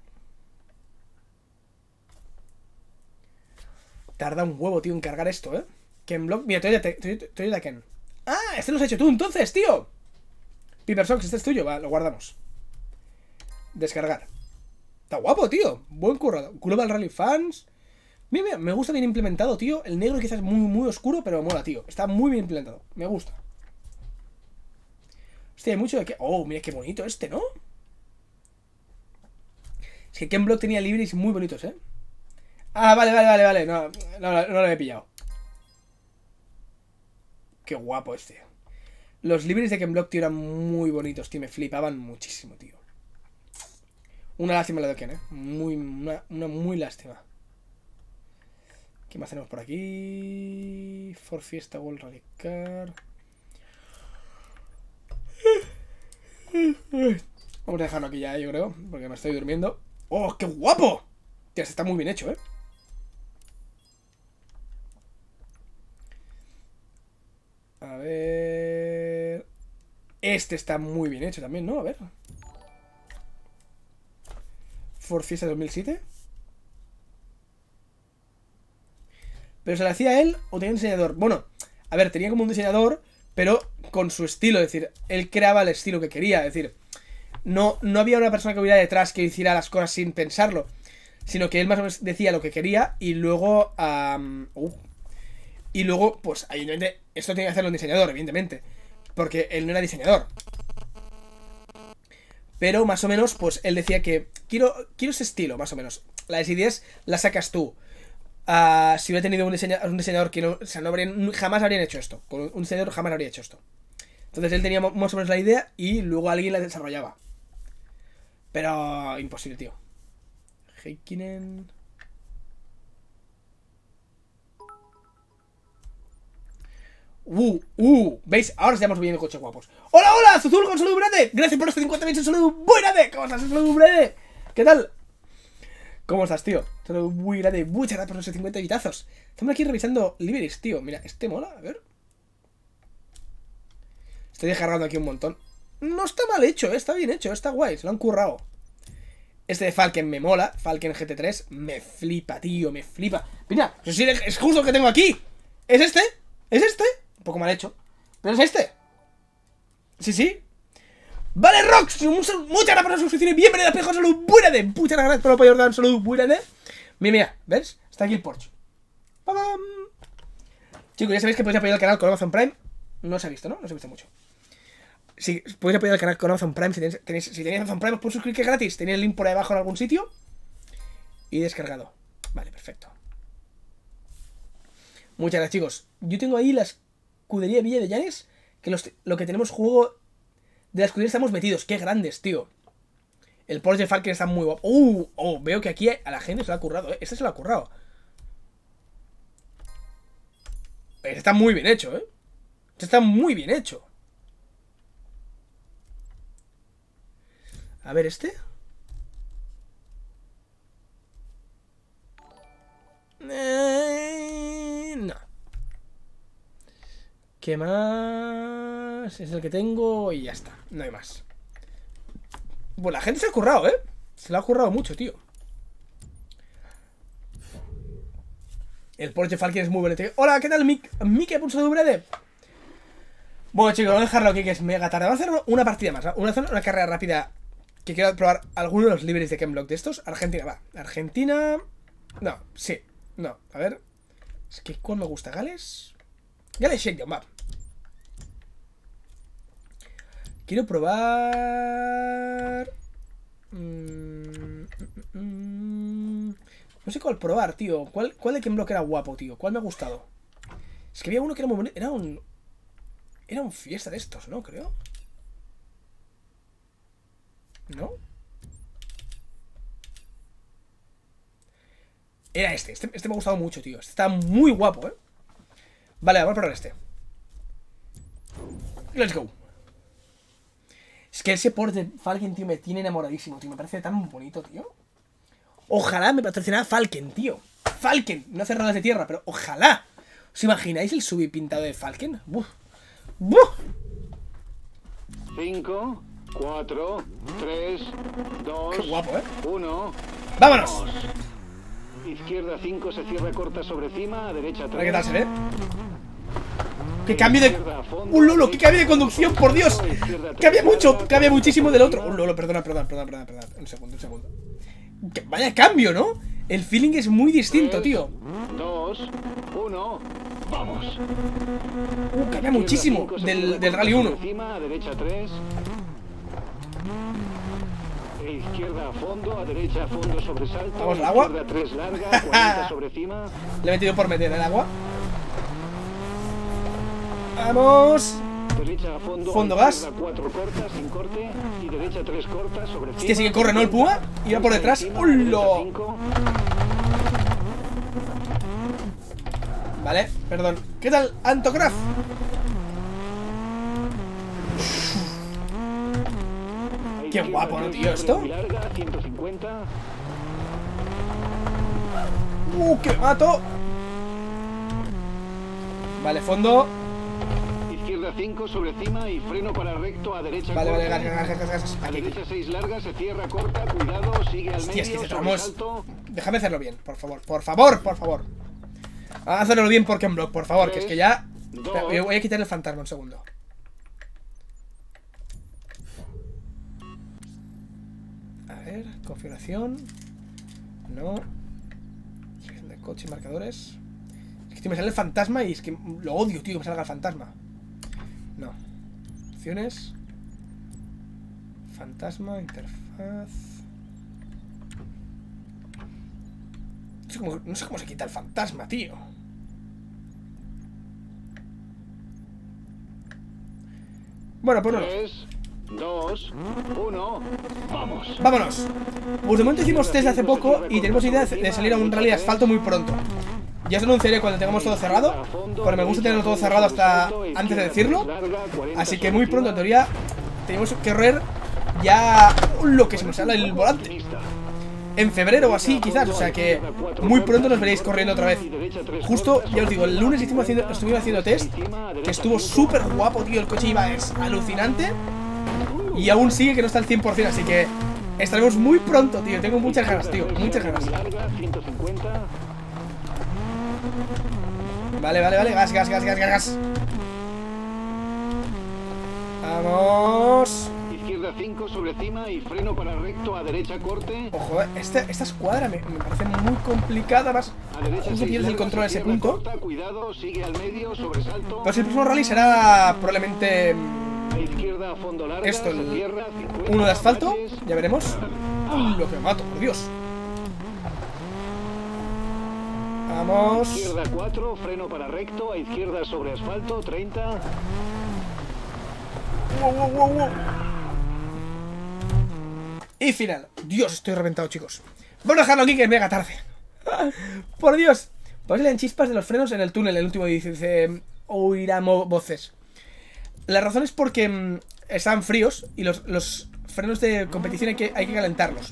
Tarda un huevo, tío, en cargar esto, ¿eh? Ken Block. Mira, Toyota, Toyota, Toyota Ken. Ah, este lo has hecho tú entonces, tío. Piper Sox, este es tuyo. Va, lo guardamos. Descargar. Está guapo, tío. Buen currado. Global Rally Fans. Mira, mira, me gusta bien implementado, tío. El negro quizás es muy, muy oscuro, pero mola, tío. Está muy bien implementado. Me gusta. Hostia, hay mucho de que... Oh, mira qué bonito este, ¿no? Es que Ken Block tenía libris muy bonitos, ¿eh? Ah, vale, vale, vale, vale. No, no, no, no lo he pillado. Qué guapo este. Los libris de Ken Block, tío, eran muy bonitos, tío. Me flipaban muchísimo, tío. Una lástima la de Ken, ¿eh? Muy, una, una muy lástima. ¿Qué más tenemos por aquí? Ford Fiesta World Rally Car. Vamos a dejarlo aquí ya, yo creo, porque me estoy durmiendo. ¡Oh, qué guapo! Tío, este está muy bien hecho, ¿eh? A ver... Este está muy bien hecho también, ¿no? A ver. Ford Fiesta dos mil siete. ¿Pero se lo hacía él o tenía un diseñador? Bueno, a ver, tenía como un diseñador, pero con su estilo. Es decir, él creaba el estilo que quería. Es decir, no, no había una persona que hubiera detrás que hiciera las cosas sin pensarlo, sino que él más o menos decía lo que quería y luego... Um, uh, y luego, pues, evidentemente, esto tenía que hacerlo un diseñador, evidentemente, porque él no era diseñador. Pero más o menos, pues, él decía que quiero, quiero ese estilo, más o menos. Las ideas las sacas tú. Uh, si hubiera tenido un diseñador, un diseñador que no, o sea, no habrían, jamás habrían hecho esto. Con un diseñador jamás habría hecho esto. Entonces él tenía más o menos la idea y luego alguien la desarrollaba. Pero imposible, tío. Heikkinen. Uh, uh, ¿veis? Ahora estamos viendo coches guapos. ¡Hola, hola! ¡Zuzul con salud grande! Gracias por los cincuenta bits en salud muy grande. ¿Cómo estás, salud grande? ¿Qué tal? ¿Cómo estás, tío? Salud muy grande. Muchas gracias por los cincuenta bitazos. Estamos aquí revisando liveries, tío. Mira, este mola, a ver. Estoy descargando aquí un montón. No está mal hecho, ¿eh? Está bien hecho, está guay, se lo han currado. Este de Falken me mola. Falken G T tres me flipa, tío, me flipa. Mira, es justo el que tengo aquí. ¿Es este? ¿Es este? Un poco mal hecho, pero es este. Sí, sí. Vale, Rox, muchas gracias por la suscripción y bienvenida a Pejo Salud Buena de. Muchas gracias por el apoyo de Salud Buena de. Mira, mira, ¿ves? Está aquí el Porsche. ¡Pam! Chicos, ya sabéis que podéis apoyar el canal con Amazon Prime. No se ha visto, ¿no? No se ha visto mucho. Sí, podéis apoyar el canal con Amazon Prime. Si tenéis, tenéis, si tenéis Amazon Prime, os podéis suscribir, que es gratis. Tenéis el link por ahí abajo en algún sitio. Y descargado. Vale, perfecto. Muchas gracias, chicos. Yo tengo ahí la escudería Villa de Llanes. Que los, lo que tenemos juego de la escudería estamos metidos. Qué grandes, tío. El Porsche Falcon está muy guapo. Uh, oh, veo que aquí a la gente se lo ha currado, ¿eh? Este se lo ha currado. Este está muy bien hecho, ¿eh? Este está muy bien hecho. A ver, este. Eh, no. ¿Qué más? Es el que tengo y ya está. No hay más. Pues la gente se ha currado, ¿eh? Se lo ha currado mucho, tío. El Porsche Falcon es muy bonito. Hola, ¿qué tal, Mick? Mick, pulso de Brede. Bueno, chicos, vamos a dejarlo aquí, que es mega tarde. Vamos a hacer una partida más, ¿no? Una, una carrera rápida. Que quiero probar algunos de los libres de Ken Block de estos. Argentina, va. Argentina. No, sí. No, a ver. Es que ¿cuál me gusta? ¿Gales? Gales Shakedown, va. Quiero probar... Mm, mm, mm, no sé cuál probar, tío. ¿Cuál, cuál de Ken Block era guapo, tío? ¿Cuál me ha gustado? Es que había uno que era muy bonito. Era un... Era un fiesta de estos, ¿no? Creo. ¿No? Era este. este. Este me ha gustado mucho, tío. Este está muy guapo, ¿eh? Vale, vamos a probar este. Let's go. Es que ese Porsche Falcon, tío, me tiene enamoradísimo, tío. Me parece tan bonito, tío. Ojalá me patrocinara Falcon, tío. Falcon. No hace rodas de tierra, pero ojalá. ¿Os imagináis el subi pintado de Falcon? ¡Buf! ¡Buf! cinco, cuatro, tres, dos, qué guapo, ¿eh? uno. ¡Vámonos! Izquierda cinco se cierra corta sobre cima, a derecha tres. ¿Qué tal se ve? ¡Qué cambio de... ¡Un lolo! ¡Qué cambio de conducción, por Dios! ¡Cambia mucho! ¡Cambia muchísimo del otro! ¡Un lolo! Perdona, perdona, perdona, perdona, perdona. Un segundo, un segundo. Vaya cambio, ¿no? El feeling es muy distinto, tío. dos, uno. ¡Vamos! Uh, cambia muchísimo del, del Rally uno. A derecha tres. Izquierda a fondo, a derecha a fondo sobresalto. Vamos al agua. Izquierda tres larga, cuarenta sobre cima. Le he metido por meter el agua. Vamos. Derecha a fondo, fondo gas. cuatro cortas sin corte y derecha tres cortas sobre cima. Hostia, sí que corre, ¿no? El Puma. Y va por detrás. ¡Hola! Vale, perdón. ¿Qué tal, Antograph? Qué guapo, ¿no, tío? ¿Esto? ¡Uh, que mato! Vale, fondo. Izquierda cinco sobre cima y freno para recto a derecha. Vale, corta. vale, gas, gas, gas, gas. A Aquí. derecha seis larga, se cierra corta, cuidado, sigue al Hostia, es que medio, te tramos. sobresalto. Déjame hacerlo bien, por favor. Por favor, por favor. Vamos a hacerlo bien por Ken Block, por favor. Que es que ya... Espera, voy a quitar el fantasma un segundo. A ver, configuración. No. Selección de coche y marcadores. Es que tío, me sale el fantasma y es que lo odio, tío, que me salga el fantasma. No. Opciones. Fantasma, interfaz. No sé cómo, no sé cómo se quita el fantasma, tío. Bueno, pues no. tres, dos, uno, vamos. Vámonos. Pues de momento hicimos test hace poco y tenemos idea de salir a un rally de asfalto muy pronto. Ya os anunciaré cuando tengamos todo cerrado, pero me gusta tenerlo todo cerrado hasta antes de decirlo. Así que muy pronto, en teoría, tenemos que correr ya lo que se nos sale el volante. En febrero o así, quizás, o sea que muy pronto nos veréis corriendo otra vez. Justo, ya os digo, el lunes estuvimos haciendo, estuvimos haciendo test, que estuvo súper guapo, tío, el coche iba, es alucinante. Y aún sigue que no está al cien por cien, así que estaremos muy pronto, tío, tengo muchas ganas, tío, muchas ganas. Vale, vale, vale, gas, gas, gas, gas, gas, gas. Vamos. Izquierda cinco sobre cima y freno para recto a derecha corte. Ojo, esta, esta escuadra me, me parece muy complicada. Más justo pierdes el control a ese punto. Corta, cuidado, sigue al medio, sobresalto. Pero si el próximo rally será probablemente A izquierda a fondo larga, Esto, se el- cierra, cincuenta, uno de asfalto, valles. ya veremos. Uy, lo que me mato, por Dios. Vamos. Izquierda cuatro, freno para recto, a izquierda sobre asfalto, treinta. Wow, wow, wow, wow. Y final. Dios, estoy reventado, chicos. Vamos a dejarlo aquí que es mega tarde. Por Dios. Pues le dan chispas de los frenos en el túnel. El último dice, dice oirá voces. La razón es porque mmm, están fríos y los, los frenos de competición hay que, hay que calentarlos.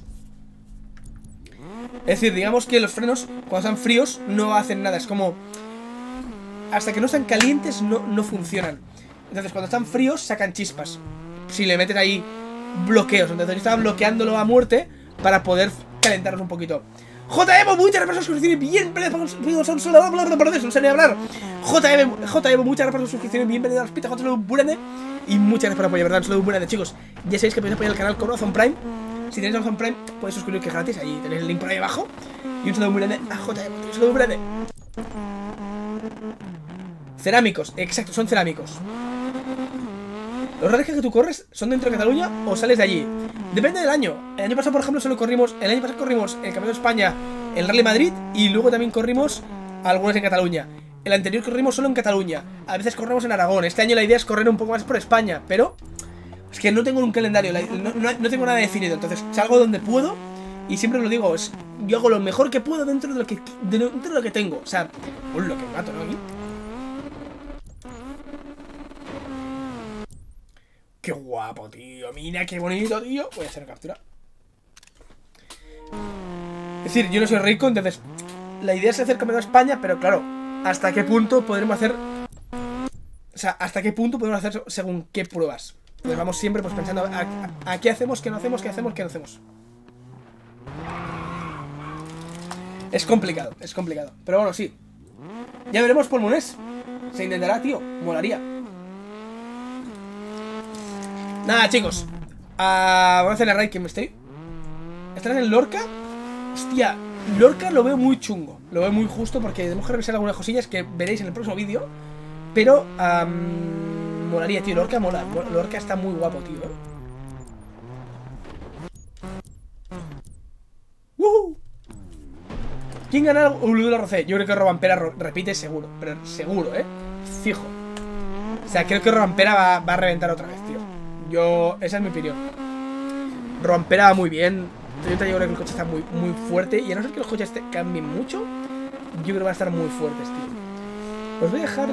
Es decir, digamos que los frenos cuando están fríos no hacen nada. Es como... hasta que no están calientes no, no funcionan. Entonces cuando están fríos sacan chispas. Si le metes ahí bloqueos. Entonces yo estaba bloqueándolo a muerte para poder calentarlos un poquito. J Evo, muchas gracias por su suscripción. Bienvenido a un solo por eso, no sé ni hablar. J Evo, J Evo, muchas gracias por su suscripción. Bienvenido a los Pita, J Burende. Y muchas gracias por apoyar, ¿verdad? Un saludo Burende, chicos. Ya sabéis que podéis apoyar el canal con Amazon Prime. Si tenéis Amazon Prime, podéis suscribiros que es gratis. Ahí tenéis el link por ahí abajo. Y un saludo Burende a J Evo, un saludo Burende. Cerámicos, exacto, son cerámicos. Los rallies que tú corres son dentro de Cataluña o sales de allí. Depende del año. El año pasado, por ejemplo, solo corrimos. El año pasado corrimos el Campeonato de España, el Rally Madrid. Y luego también corrimos algunos en Cataluña. El anterior corrimos solo en Cataluña. A veces corremos en Aragón. Este año la idea es correr un poco más por España. Pero es que no tengo un calendario. No, no, no tengo nada definido. Entonces salgo donde puedo. Y siempre lo digo, es, yo hago lo mejor que puedo dentro de lo que, dentro de lo que tengo. O sea, uy, lo que mato, ¿no? Aquí. Qué guapo, tío. Mira qué bonito, tío. Voy a hacer captura. Es decir, yo no soy rico, entonces la idea es hacer Campeonato de España, pero claro, ¿hasta qué punto podremos hacer? O sea, ¿hasta qué punto podemos hacer según qué pruebas? Entonces vamos siempre pues pensando a, a, a qué hacemos, qué no hacemos, qué hacemos, qué no hacemos. Es complicado, es complicado. Pero bueno, sí. Ya veremos por Monés. Se intentará, tío. Molaría. Nada, chicos. Uh, vamos a hacer la raid que me estoy. ¿Estás en Lorca? Hostia, Lorca lo veo muy chungo. Lo veo muy justo porque tenemos que revisar algunas cosillas que veréis en el próximo vídeo. Pero, um, molaría, tío. Lorca mola. Lorca está muy guapo, tío. ¿eh? ¡Woohoo! ¿Quién gana el la Rocé? Yo creo que Robampera repite seguro. Pero seguro, ¿eh? Fijo. O sea, creo que Robampera va, va a reventar otra vez, tío. Yo, esa es mi opinión. Robampera va muy bien. Toyota, yo creo que el coche está muy, muy fuerte. Y a no ser que los coches cambien mucho, yo creo que van a estar muy fuertes, tío. Os voy a dejar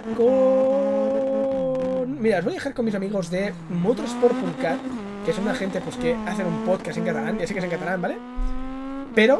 con... Mira, os voy a dejar con mis amigos de motorsport punto cat, que son una gente pues que hacen un podcast en catalán. Ya sé que es en catalán, ¿vale? Pero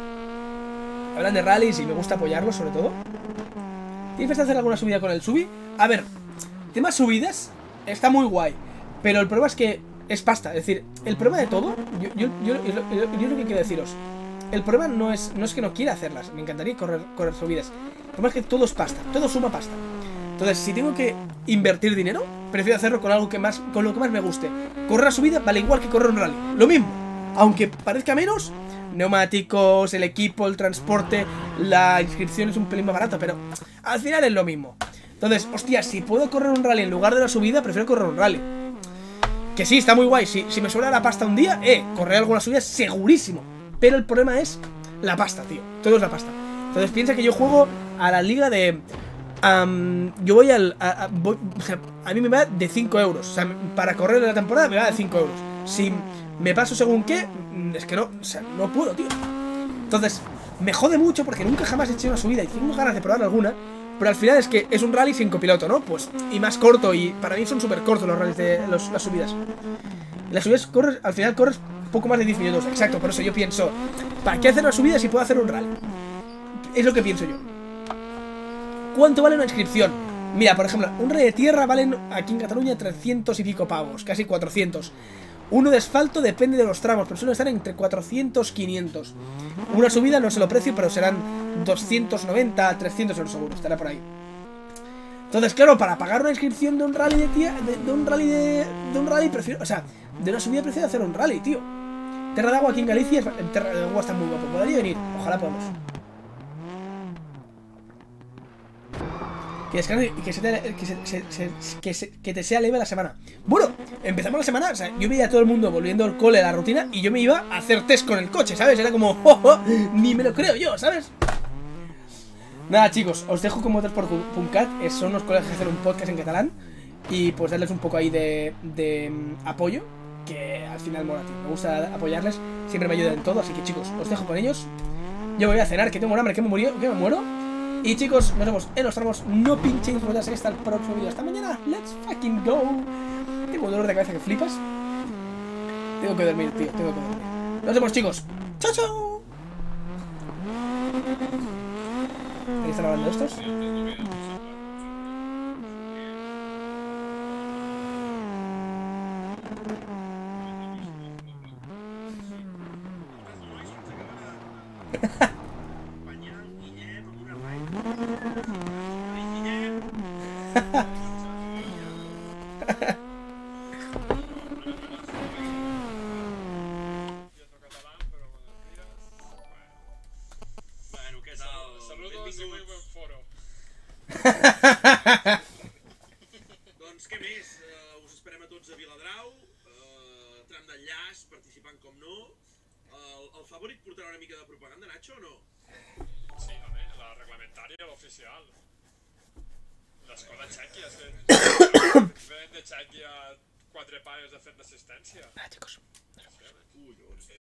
hablan de rallies y me gusta apoyarlos, sobre todo. ¿Tienes pensado hacer alguna subida con el Subi? A ver, temas subidas está muy guay. Pero el problema es que es pasta. Es decir, el problema de todo, yo, yo, yo, yo, yo, yo lo que quiero deciros, el problema no es, no es que no quiera hacerlas. Me encantaría correr, correr subidas. El problema es que todo es pasta, todo suma pasta. Entonces, si tengo que invertir dinero, prefiero hacerlo con algo que más, con lo que más me guste. Correr la subida vale igual que correr un rally. Lo mismo. Aunque parezca menos, neumáticos, el equipo, el transporte, la inscripción es un pelín más barato, pero al final es lo mismo. Entonces, hostia, si puedo correr un rally en lugar de la subida, prefiero correr un rally. Que sí, está muy guay. Si, si me sobra la pasta un día, eh, correr alguna subida segurísimo. Pero el problema es la pasta, tío. Todo es la pasta. Entonces piensa que yo juego a la liga de... Um, yo voy al... A, a, voy, o sea, a mí me va de cinco euros. O sea, para correr en la temporada me va de cinco euros. Si me paso según qué, es que no, o sea, no puedo, tío. Entonces, me jode mucho porque nunca jamás he hecho una subida y tengo ganas de probar alguna. Pero al final es que es un rally sin copiloto, ¿no? Pues, y más corto, y para mí son súper cortos los rallies de los, las subidas. Las subidas corres, al final corres poco más de diez minutos, exacto, por eso yo pienso, ¿para qué hacer una subida si puedo hacer un rally? Es lo que pienso yo. ¿Cuánto vale una inscripción? Mira, por ejemplo, un rally de tierra valen aquí en Cataluña trescientos y pico pavos, casi cuatrocientos. Uno de asfalto depende de los tramos, pero suelen estar entre cuatrocientos y quinientos. Una subida no sé lo precio, pero serán doscientos noventa, trescientos euros seguro, estará por ahí. Entonces, claro, para pagar una inscripción de un rally de tía, de, de un rally de, de un rally prefiero, o sea, de una subida prefiero hacer un rally, tío. Terra de Agua aquí en Galicia, Terra de Agua está muy guapo, podría venir, ojalá podamos. Que descanses y que, se te, que, se, se, se, que, se, que te sea leve la semana. Bueno, empezamos la semana, o sea, yo veía a todo el mundo volviendo al cole a la rutina y yo me iba a hacer test con el coche, ¿sabes? Era como, oh, oh, ni me lo creo yo, ¿sabes? Nada, chicos, os dejo con motor punto cat, son unos colegas que hacen un podcast en catalán y pues darles un poco ahí de, de um, apoyo, que al final mola, tío. Me gusta apoyarles, siempre me ayudan en todo, así que chicos, os dejo con ellos. Yo voy a cenar, que tengo un hambre, que me, murió, que me muero. Y chicos, nos vemos en los tramos. No pinchéis ruedas en el próximo vídeo. Hasta mañana. Let's fucking go. Tengo un dolor de cabeza que flipas. Tengo que dormir, tío. Tengo que dormir. Nos vemos, chicos. Chao, chao. ¿Ahí están hablando estos? Bueno, què tal? Saludos i muy buen foro. Doncs què més? Uh, us esperem a tots a Viladrau, uh, tram d'enllaç, participant com no. El, el favorit portarà una mica de propaganda, Nacho, o no? Sí, home, la reglamentaria, l'oficial. L'escola Txèquia, és que ven de Txèquia quatre pares de fet d'assistència. Ah, chicos. Collons.